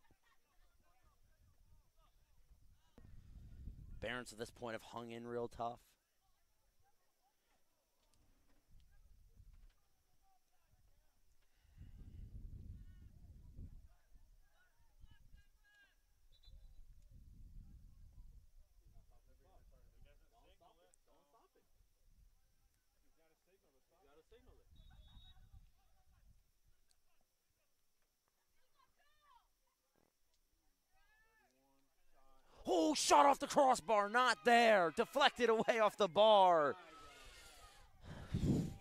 Barons at this point have hung in real tough. Signal it. Oh, shot off the crossbar, not there. Deflected away off the bar. My God.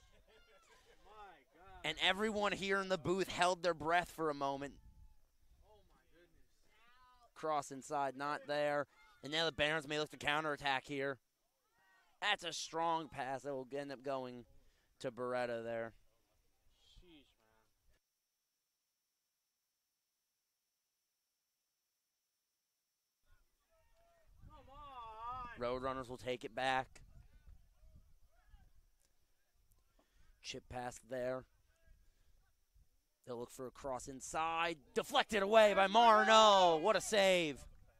And everyone here in the booth held their breath for a moment. Oh my goodness. Cross inside, not there. And now the Barons may look to counterattack here. That's a strong pass that will end up going to Beretta there. Sheesh, man. Come on. Roadrunners will take it back. Chip pass there. They'll look for a cross inside. Deflected away by Marno. What a save.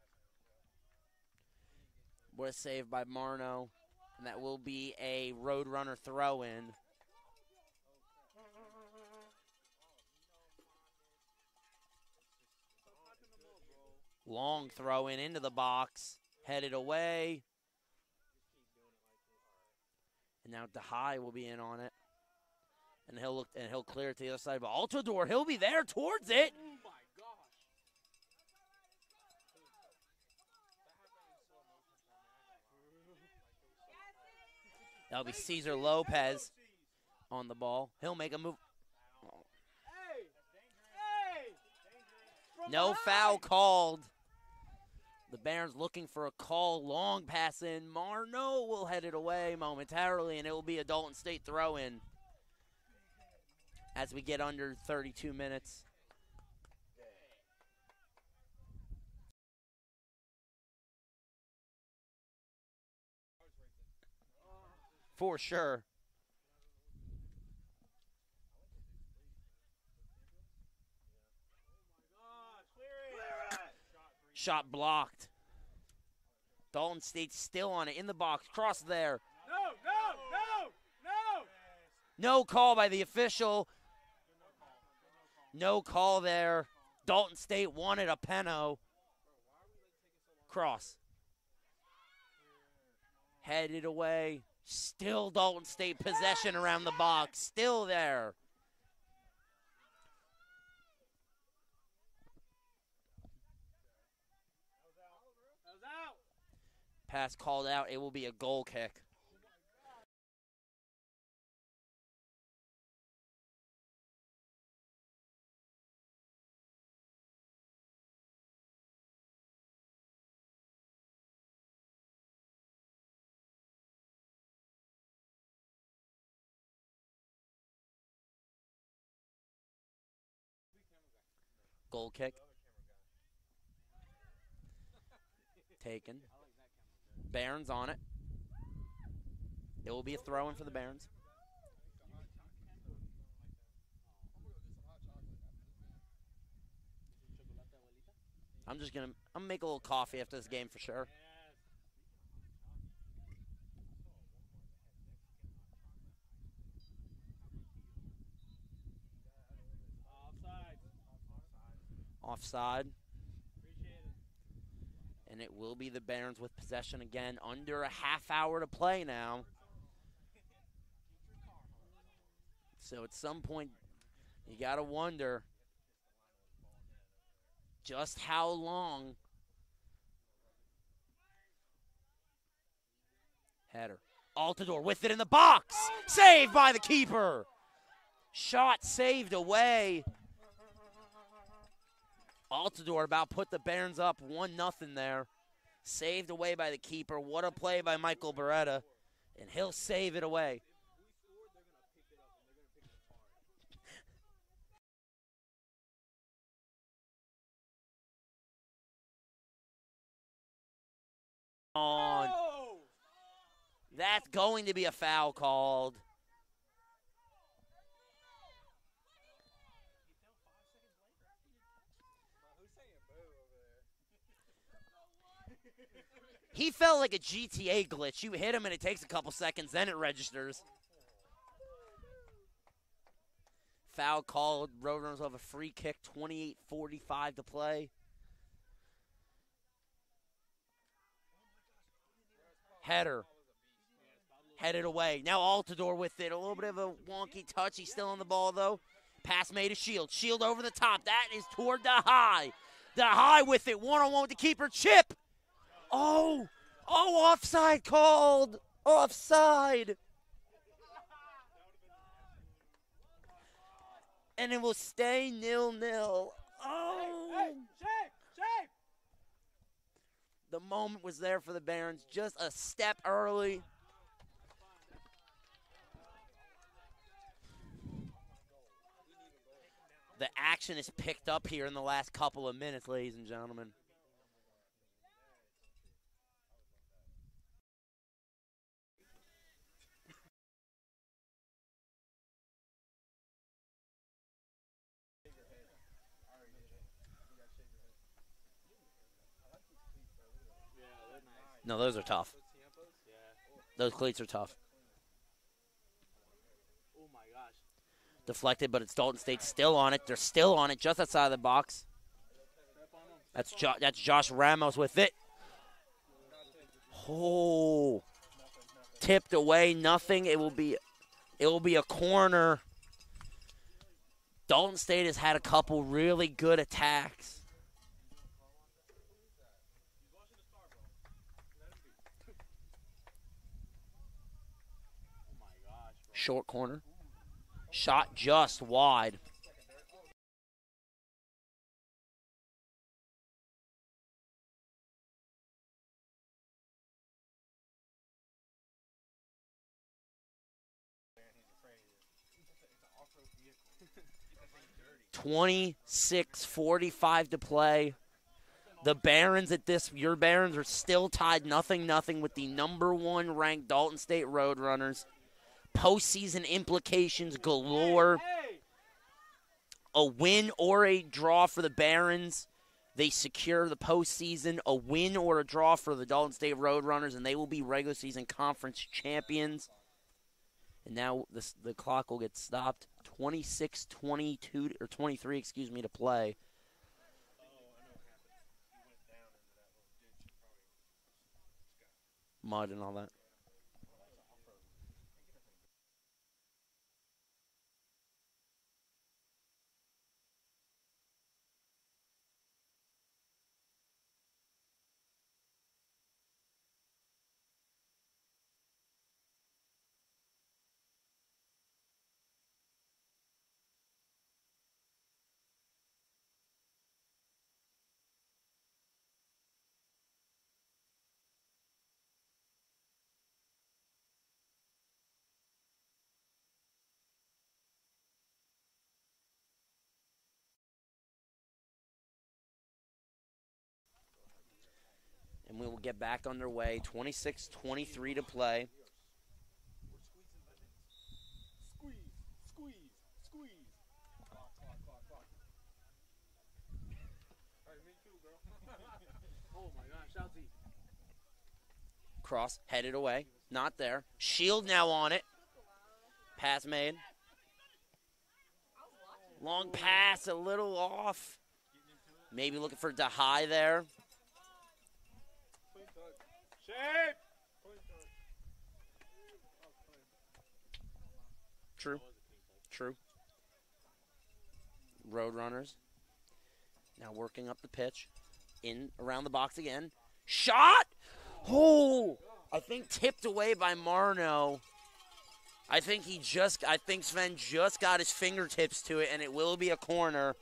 What a save by Marno. And that will be a Roadrunner throw-in. Long throw-in into the box. Headed away. And now DeHai will be in on it. And he'll clear it to the other side. But Altador, he'll be there towards it. Oh my gosh. That'll be Cesar Lopez on the ball. He'll make a move. Hey! Hey! No foul called. The Barons looking for a call. Long pass in. Marno will head it away momentarily, and it will be a Dalton State throw-in as we get under 32 minutes. For sure. Shot blocked. Dalton State still on it in the box. Cross there. No call by the official. No call there. Dalton State wanted a penno. Cross. Headed away. Still Dalton State possession around the box. Still there. Pass called out. It will be a goal kick. Goal kick. Taken. Barons on it. It will be a throw-in for the Barons. I'm gonna make a little coffee after this game for sure. Offside. And it will be the Barons with possession again. Under a half hour to play now. So at some point, you got to wonder just how long. Header. Altidore with it in the box. Saved by the keeper. Shot saved away. Altidore about put the Barons up 1-0 there. Saved away by the keeper. What a play by Michael Beretta. And he'll save it away. On. That's going to be a foul called. He felt like a GTA glitch. You hit him and it takes a couple seconds, then it registers. Foul called. Roadrunners will have a free kick, 28:45 to play. Header. Headed away. Now Altidore with it. A little bit of a wonky touch. He's still on the ball, though. Pass made to Shield. Shield over the top. That is toward the high. The high with it. One-on-one with the keeper. Chip. Oh, offside called. Offside. And it will stay 0-0. Oh. Hey, shape. The moment was there for the Barons. Just a step early. The action is picked up here in the last couple of minutes, ladies and gentlemen. No, those are tough. Those cleats are tough. Oh my gosh. Deflected, but it's Dalton State still on it. They're still on it, just outside of the box. That's Josh Ramos with it. Oh, tipped away, nothing. It will be a corner. Dalton State has had a couple really good attacks. Short corner. Shot just wide. 26:45 to play. The Barons your Barons are still tied 0-0 with the #1 ranked Dalton State Roadrunners. Postseason implications galore. A win or a draw for the Barons, they secure the postseason. A win or a draw for the Dalton State Roadrunners, and they will be regular season conference champions. And now the clock will get stopped. 26-22 or 23, to play. Mud and all that. And we will get back underway. 26-23 to play. Squeeze. Clock. All right, me too, bro. Oh my gosh, Chelsea. Cross, headed away. Not there. Shield now on it. Pass made. Long pass, a little off. Maybe looking for DeHai there. Shape. True. Roadrunners. Now working up the pitch. In around the box again. Shot! Oh! I think tipped away by Marno. I think Sven just got his fingertips to it, and it will be a corner.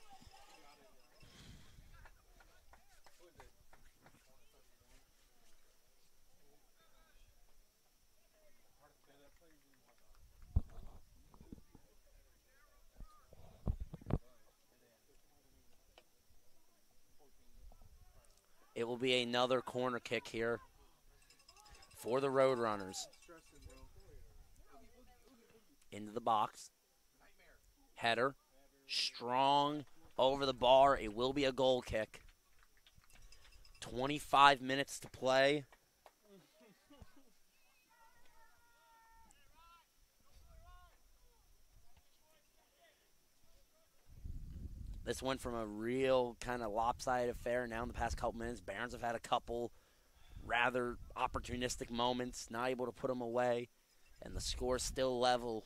It will be another corner kick here for the Roadrunners. Into the box. Header. Strong over the bar. It will be a goal kick. 25 minutes to play. This went from a real kind of lopsided affair. Now in the past couple minutes, Barons have had a couple rather opportunistic moments, not able to put them away, and the score's still level.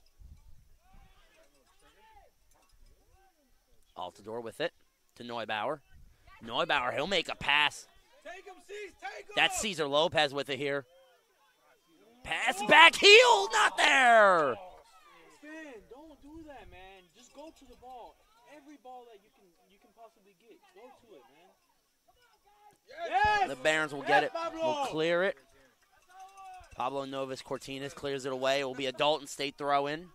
Altidore with it to Neubauer. Neubauer, he'll make a pass. Take him, Cease, take him! That's Cesar Lopez with it here. Pass back heel, not there. Finn, don't do that, man. Just go to the ball. Every ball that you can possibly get, go to it, man. Yes! The Barons will get it. Will clear it. Pablo Novas Cortines clears it away. It will be a Dalton State throw in.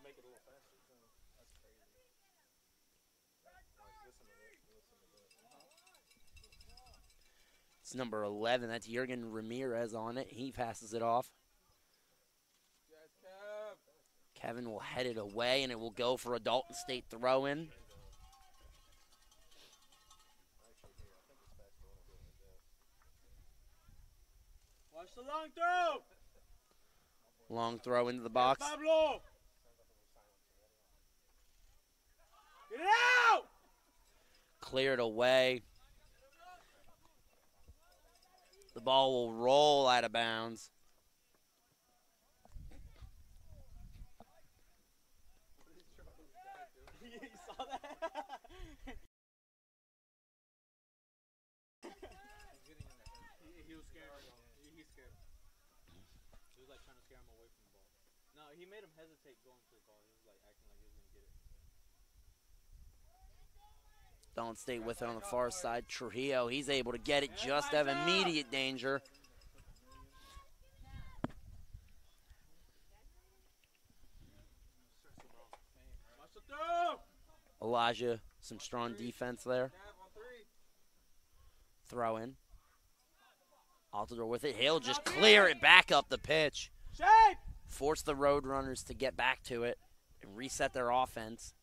It's number 11. That's Jurgen Ramirez on it. He passes it off. Kevin will head it away, and it will go for a Dalton State throw in. Watch the long throw. Long throw into the box. Pablo. Get it out. Cleared away. The ball will roll out of bounds. You saw that? He was scared. He's scared. He was like trying to scare him away from the ball. No, he made him hesitate going to the ball. He was like acting like he was going to get it. Dalton State with it on the far side. Trujillo, he's able to get it just out of immediate danger. Watch the throw. Elijah some strong defense there. Throw in. Altidore with it. He'll just clear it back up the pitch. Force the Roadrunners to get back to it and reset their offense.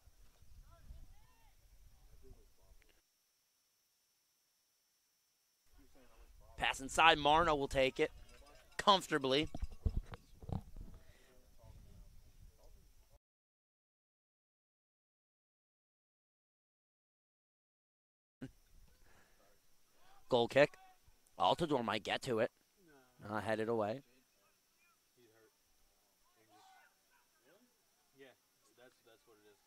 Pass inside. Marno will take it comfortably. Goal kick. Altidore might get to it. Headed away. Yeah, that's what it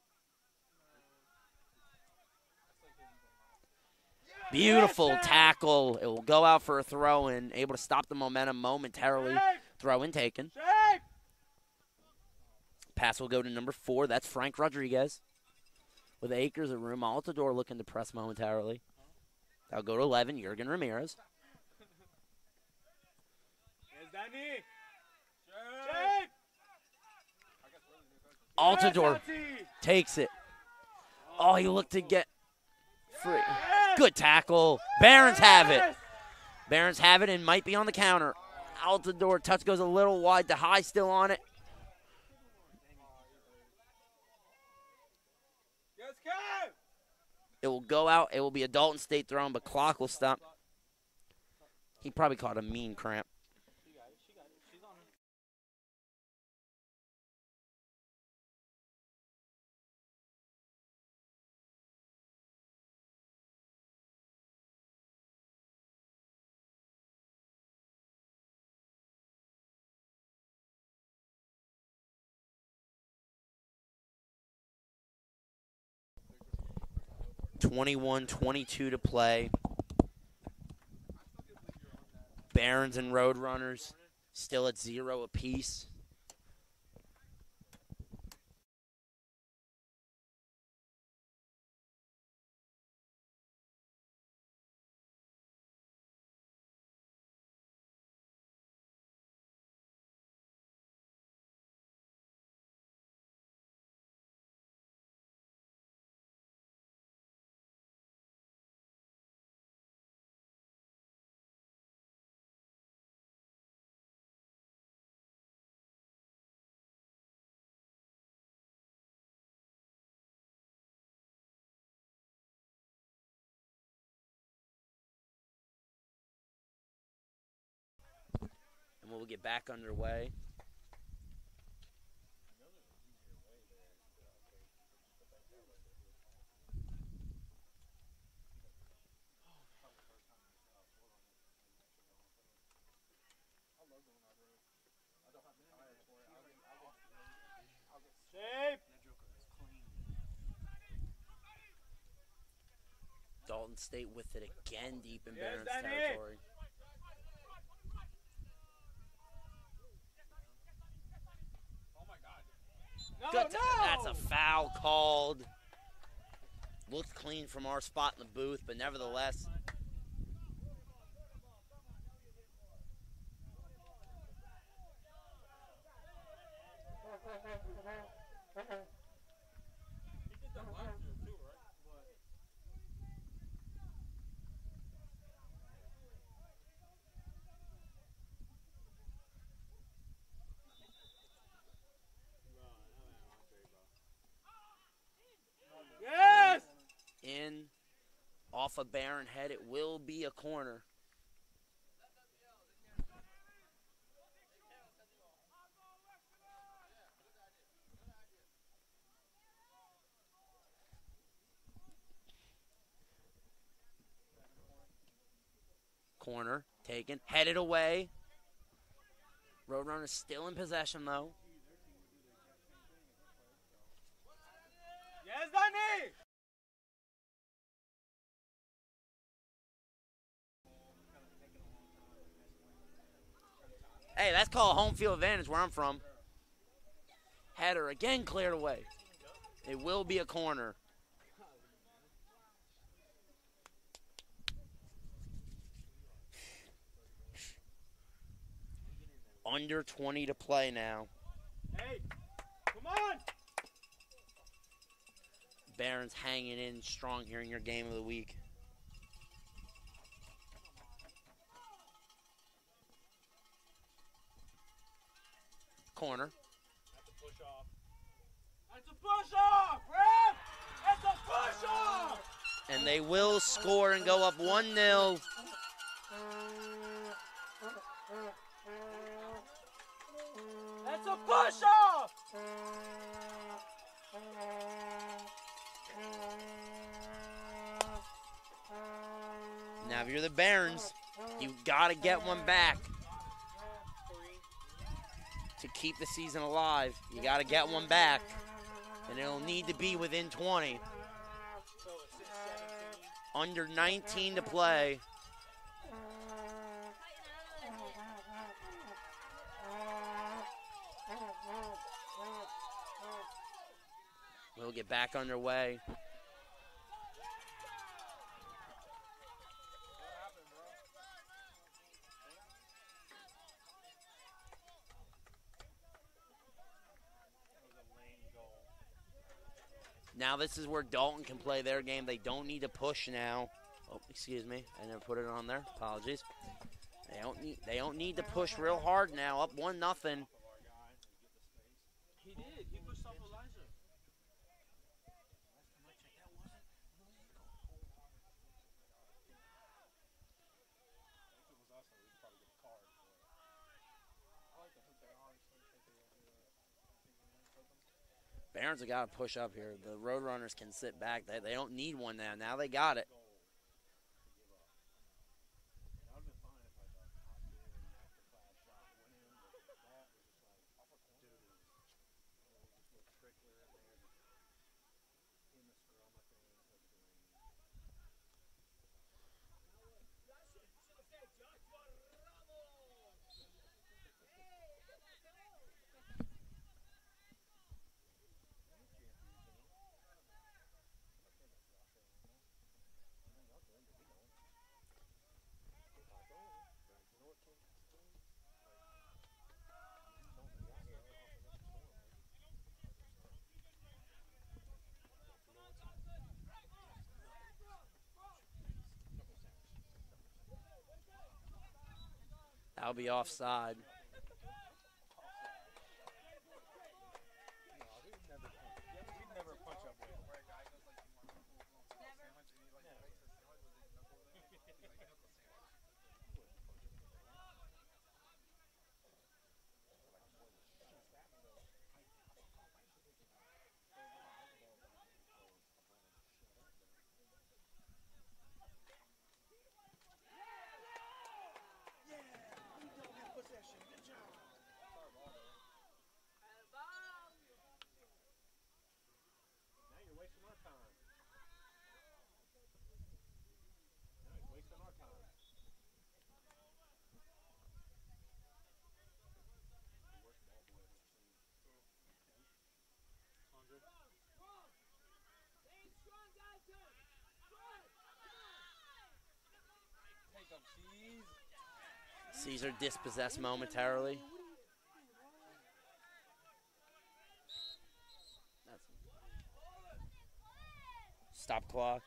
is. Beautiful tackle. It will go out for a throw-in. Able to stop the momentum momentarily. Throw-in taken. Pass will go to number 4. That's Frank Rodriguez. With acres of room. Altidore looking to press momentarily. That'll go to 11. Jurgen Ramirez. Altidore takes it. Oh, he looked to get free. Good tackle. Barons have it. Barons have it and might be on the counter. Altidore touch goes a little wide. The high still on it. It will go out. It will be a Dalton State throw, but clock will stop. He probably caught a mean cramp. She got it. She's on it. .22 to play. Barons and Roadrunners still at 0 apiece. And we'll get back underway. Dalton State with it again deep in Barons territory. Good. That's a foul called. Looked clean from our spot in the booth, but nevertheless. In off a Baron head, it will be a corner. Corner taken, headed away. Roadrunner still in possession though. Yes, Danny! Hey, that's called home field advantage where I'm from. Header again cleared away. It will be a corner. Under 20 to play now. Hey, come on! Barons hanging in strong here in your game of the week. Corner. That's a push off. That's a push off, ref! That's a push off! And they will score and go up 1-0. That's a push off! Now, if you're the Barons, you got to get one back to keep the season alive. You got to get one back, and it'll need to be within 20. So it's 17. Under 19 to play. We'll get back underway. Now this is where Dalton can play their game. They don't need to push now. Oh, excuse me. I never put it on there. Apologies. They don't need to push real hard now. Up 1-0. He did. He pushed off Elijah. Barons have got to push up here. The Roadrunners can sit back. They don't need one now. Now they got it. That'll be offside. Caesar dispossessed momentarily. Stop clock.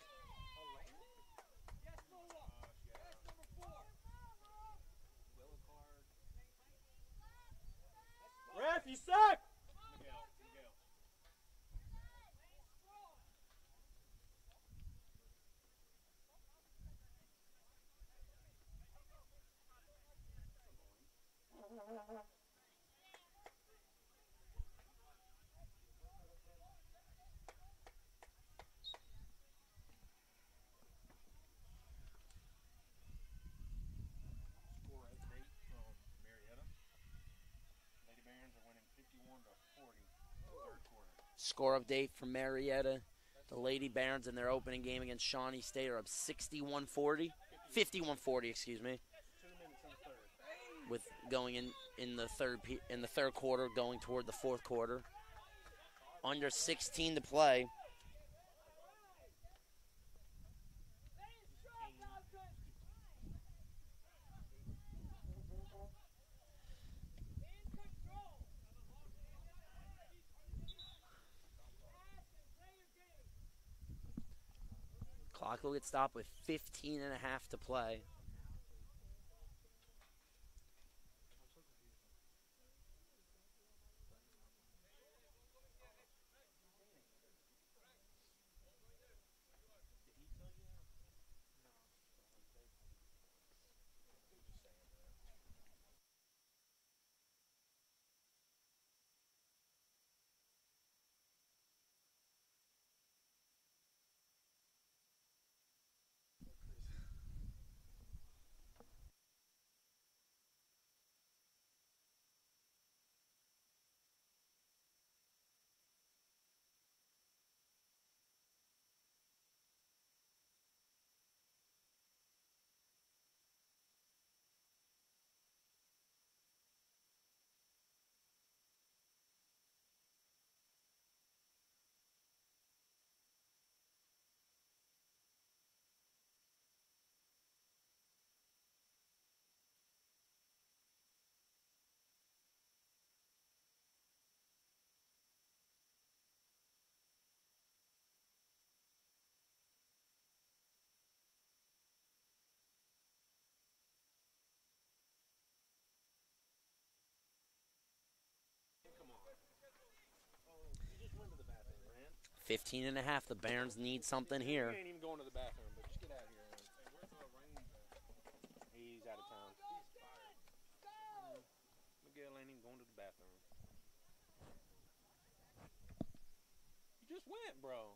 Ref, you suck! Score update from Marietta. The Lady Barons in their opening game against Shawnee State are up 61-40. 51-40, excuse me. 2 minutes in the third. With going in the third quarter, going toward the fourth quarter. Under 16 to play. Clock will get stopped with 15 and a half to play. Come on. Oh, you just went to the bathroom, man. 15 and a half. The Barons need something here. You ain't even going to the bathroom, but just get out of here, man. Hey, where's Rain at? He's out of town. He's fired. Miguel ain't even going to the bathroom. You just went, bro.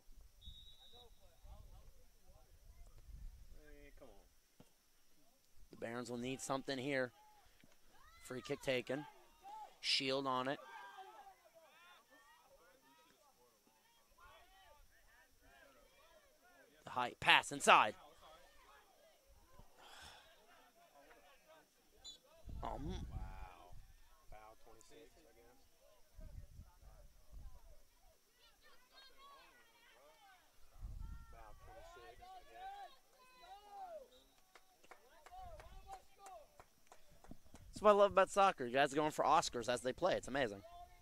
Hey, come on. The Barons will need something here. Free kick taken. Shield on it. The height pass inside. Wow. Foul 26, I guess. Foul 26, I guess. That's what I love about soccer. You guys are going for Oscars as they play. It's amazing.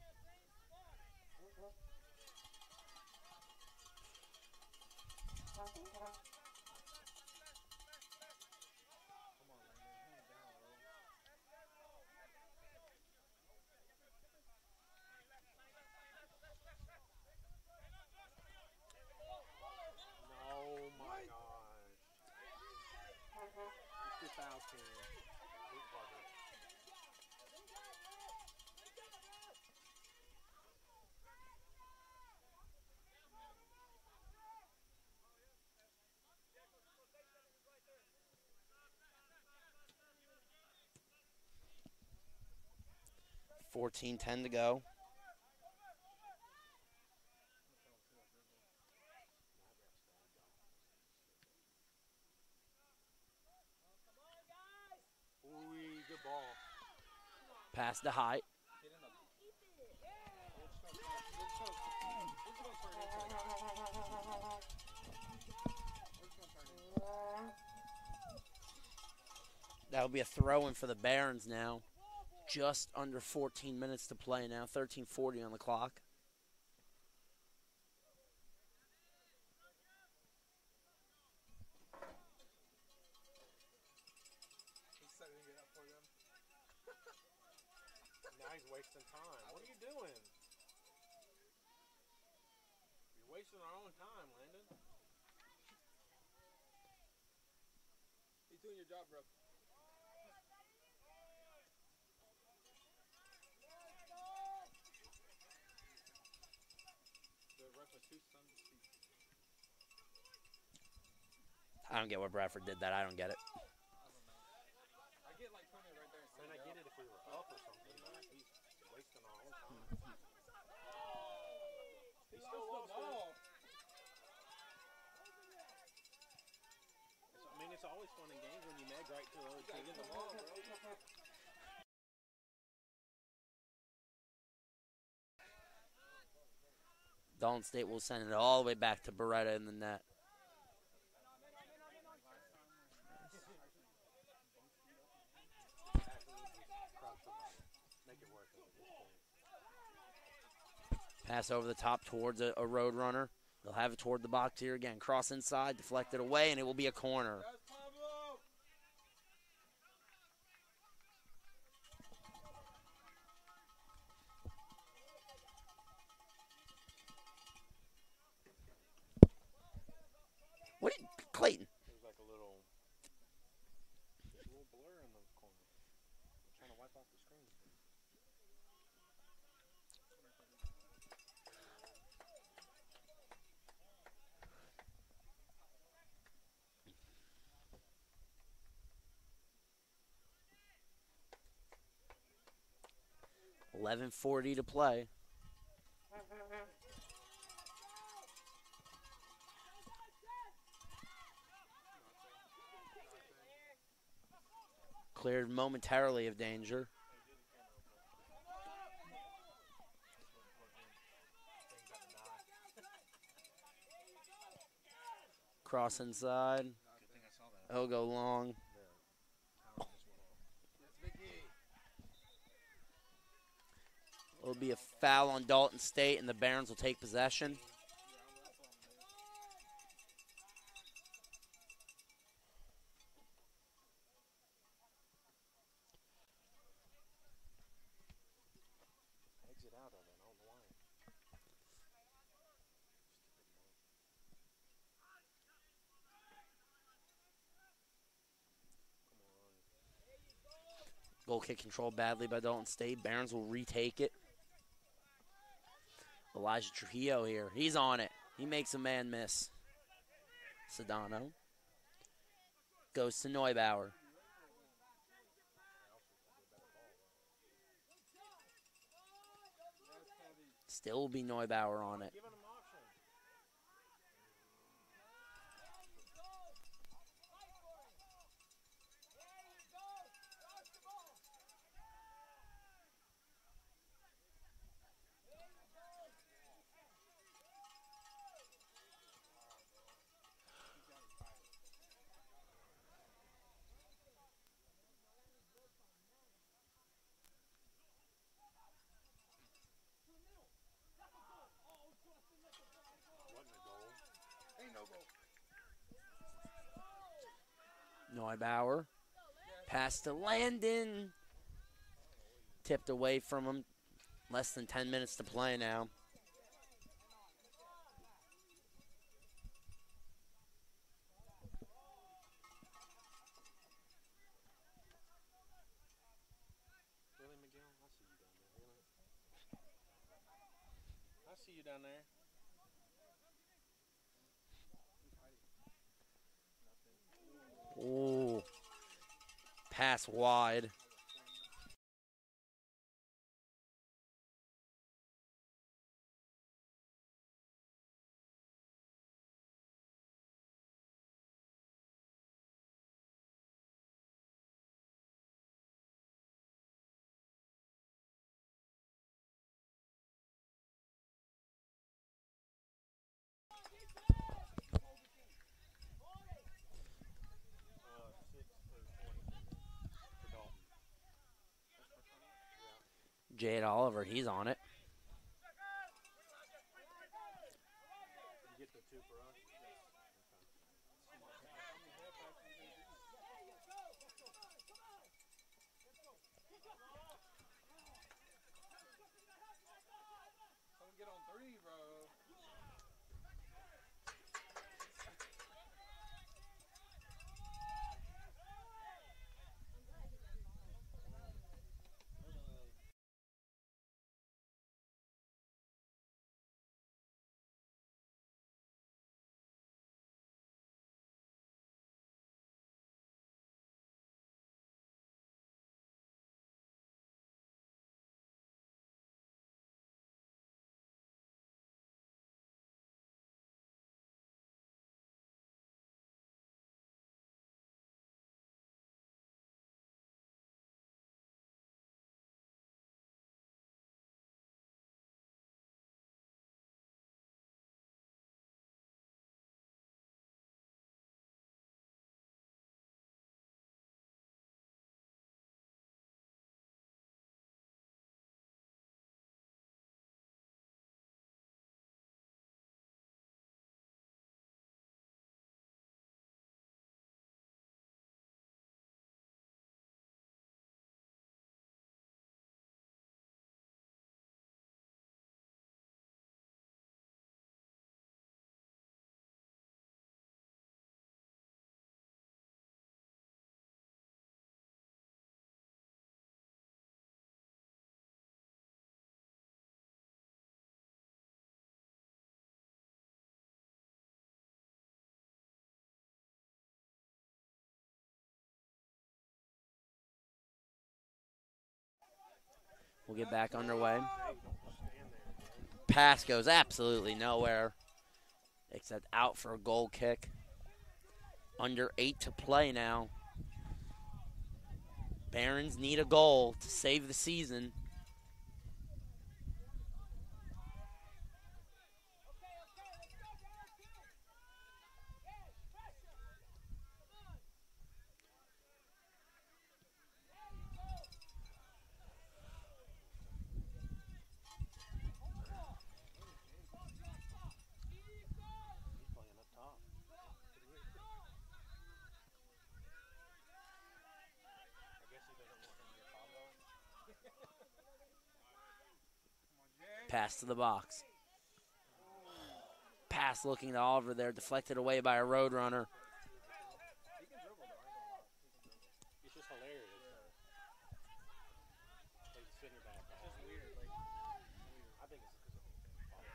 Oh my gosh. It's 2 fouls team. Brewton-Parker. $14-10 to go. Ooh, good ball. Pass to height. That'll be a throw-in for the Barons now. Just under 14 minutes to play now. 13:40 on the clock. Now he's wasting time. What are you doing? You're wasting our own time, Landon. He's doing your job, bro. The ref was too stunned to speak. I don't get why Bradford did that. I don't get it. I get like 20 right there. I mean, I get it if we were up or something, but he's wasting our own time. He still lost it. I mean, it's always fun in games when you nag right to the other team. Get the ball, bro. Dalton State will send it all the way back to Beretta in the net. Make it worth it at this point. Pass over the top towards a road runner. They'll have it toward the box here again. Cross inside, deflected away, and it will be a corner. That's Pablo. What? Clayton. There's like a little blur in the corner. I'm trying to wipe off the screen. 11:40 to play. Cleared momentarily of danger. Cross inside. Good thing I saw that. He'll go long. Power just went off. That's Big E. It'll be a foul on Dalton State, and the Barons will take possession. Exit out of it. I don't know why. Goal kick controlled badly by Dalton State. Barons will retake it. Elijah Trujillo here. He's on it. He makes a man miss. Sedano. Goes to Neubauer. Still will be Neubauer on it. Giving him option. Ain't no goal. Neubauer. Pass to Landon. Tipped away from him. Less than 10 minutes to play now. Really, Miguel? I see you down there. Really? I see you down there. Ooh. Pass wide. Jade Oliver, he's on it. You get the two for us? Come get on 3, bro. We'll get back underway. Hey, don't stand there, man. Pass goes absolutely nowhere except out for a goal kick. Under 8 to play now. Barons need a goal to save the season. He's playing up top. I guess he doesn't want him to get fouled on. Pass to the box. Pass looking to Oliver there, deflected away by a Roadrunner. He can dribble, though. I ain't gonna lie. He can dribble. It's just hilarious, though. Like, sitting back. It's just weird. Like, I think it's because of the foul.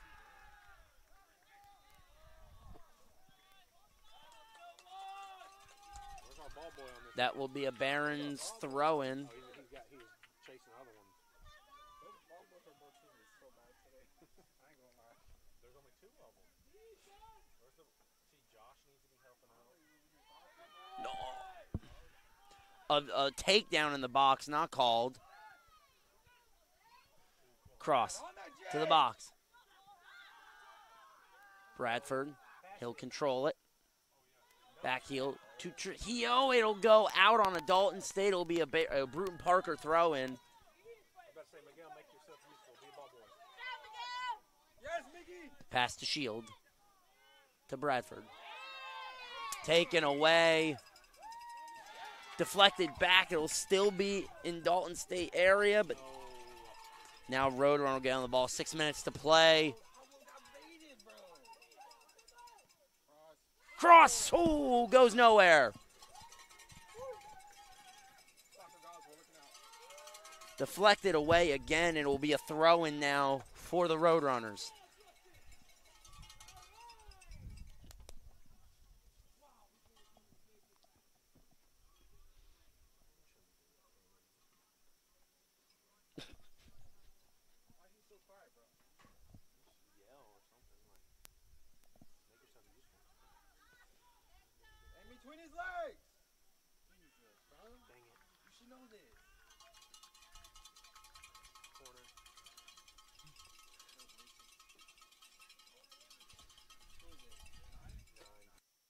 Where's our ball boy on this? That will be a Barons throw-in. Oh, he was chasing the other one. Those ball boys for both teams is so bad today. I ain't gonna lie. There's only 2 of them. Where's the? See, Josh needs to be helping out. No. A takedown in the box, not called. Cross to the box. Bradford, he'll control it. Back heel to Trujillo. It'll go out on a Dalton State. It'll be a Brewton-Parker throw-in. I was about to say, Miguel, make yourself useful. Be a ball boy. Yes, Mickey. Pass to Shield. To Bradford. Taken away. Deflected back. It'll still be in Dalton State area, but now Roadrunner will get on the ball. 6 minutes to play. Cross. Oh, goes nowhere. Deflected away again. It will be a throw-in now for the Roadrunners. Yell or something. Like, make yourself useful. Aim between his legs. Jesus, bro. Dang it. You should know this. Corner. Who is it? 9? 9.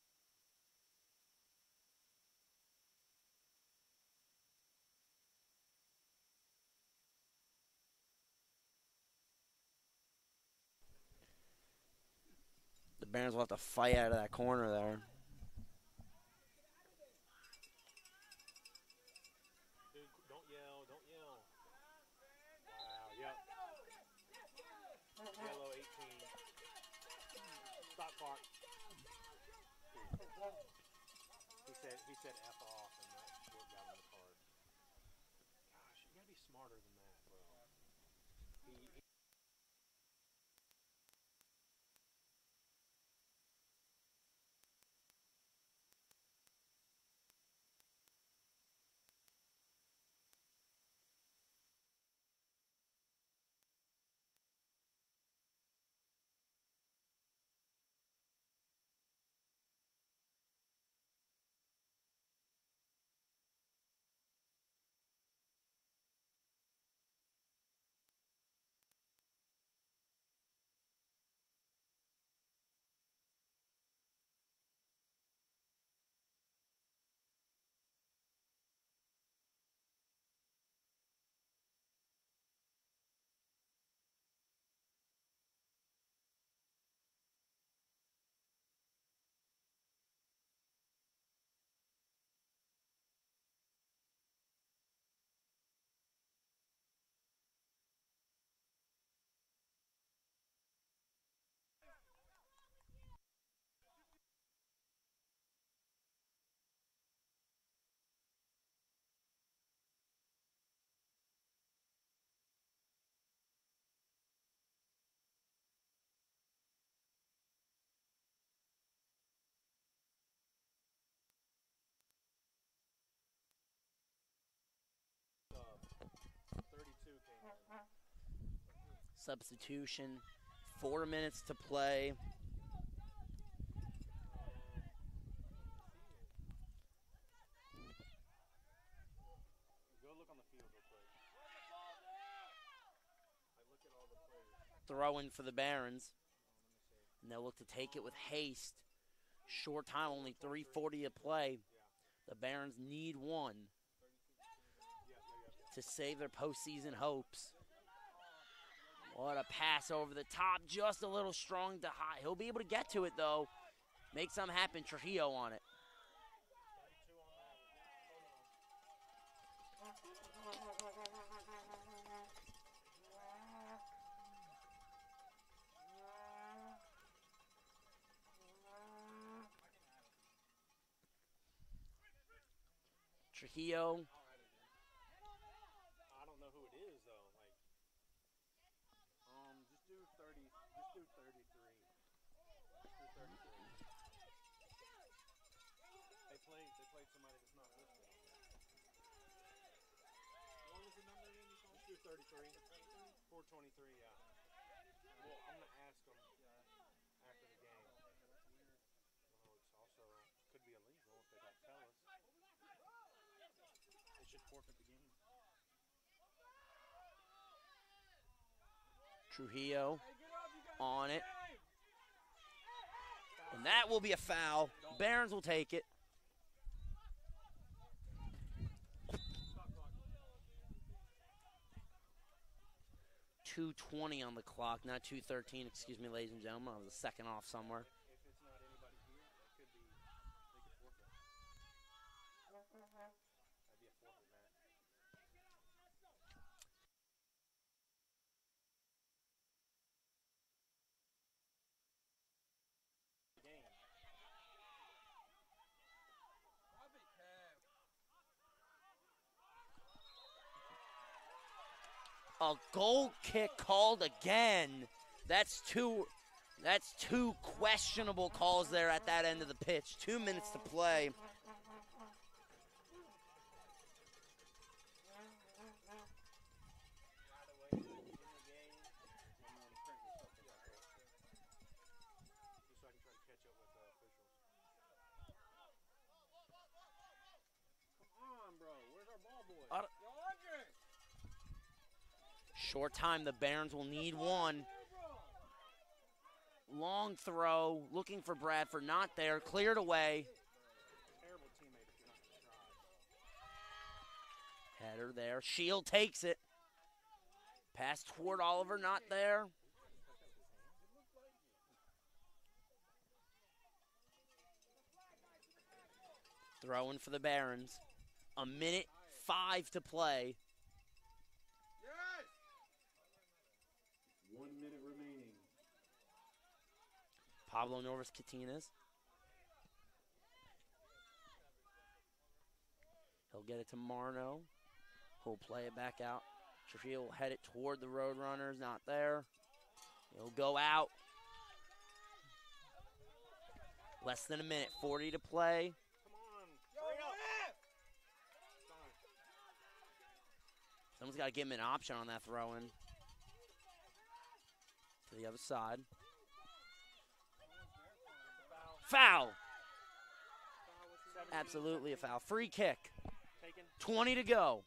The Barons will have to fight out of that corner there. Dude, don't yell. Don't yell. Wow. Yep. Yellow 18. Stop clock. He said F off, and that's what got him the card. Gosh, you gotta be smarter than that, bro. He Substitution. 4 minutes to play. Go look on the field real quick. I look at all the players. Throw in for the Barons. And they'll look to take it with haste. Short time, only 3:40 to play. The Barons need one to save their postseason hopes. What a pass over the top, just a little strong to high. He'll be able to get to it, though. Make something happen, Trujillo on it. Trujillo. I don't know who it is though. Like, just do 30. Just do 33. Just do 33. They played somebody that's not listed on there. What was the number again you saw? Just do 33. 423. Yeah. Well, I'm gonna ask them after the game. Well, it's also could be illegal if they don't tell us. They should forfeit the game. Trujillo on it. And that will be a foul. Barons will take it. .220 on the clock, not 2:13. Excuse me, ladies and gentlemen. I was a second off somewhere. If it's not anybody here, it could be. They could forfeit. That'd be a forfeit, Matt. Game. A goal kick called again. That's two questionable calls there at that end of the pitch. 2 minutes to play. Right away in the game, I'm going to print this up real quick. Just so I can try to catch up with the officials. Come on, bro. Where's our ball boy? Short time, the Barons will need one. Long throw, looking for Bradford, not there, cleared away. Terrible teammate if you're not going to try, bro. Header there, Shield takes it. Pass toward Oliver, not there. Throwing for the Barons. 1:05 to play. 1 minute remaining. Pablo Norris Catinas. He'll get it to Marno. He'll play it back out. Trujillo will head it toward the Roadrunners, not there. He'll go out. Less than a minute, 40 to play. Come on. Hurry up. Someone's got to give him an option on that throw-in. To the other side. Foul. Absolutely a foul. Free kick. Taken. 20 to go.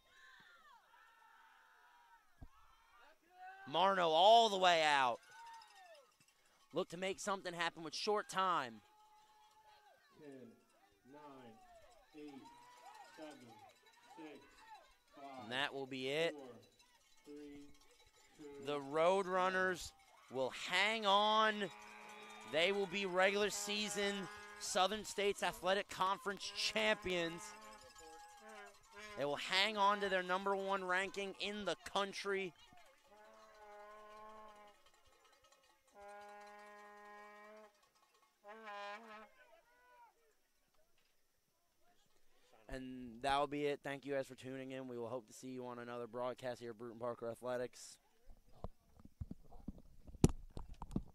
Marno all the way out. Look to make something happen with short time. 10, 9, 8, 7, 6, 5. And that will be it. 4, 3, 2. The Roadrunners will hang on. They will be regular season Southern States Athletic Conference champions. They will hang on to their #1 ranking in the country. And that will be it. Thank you guys for tuning in. We will hope to see you on another broadcast here at Brewton-Parker Athletics.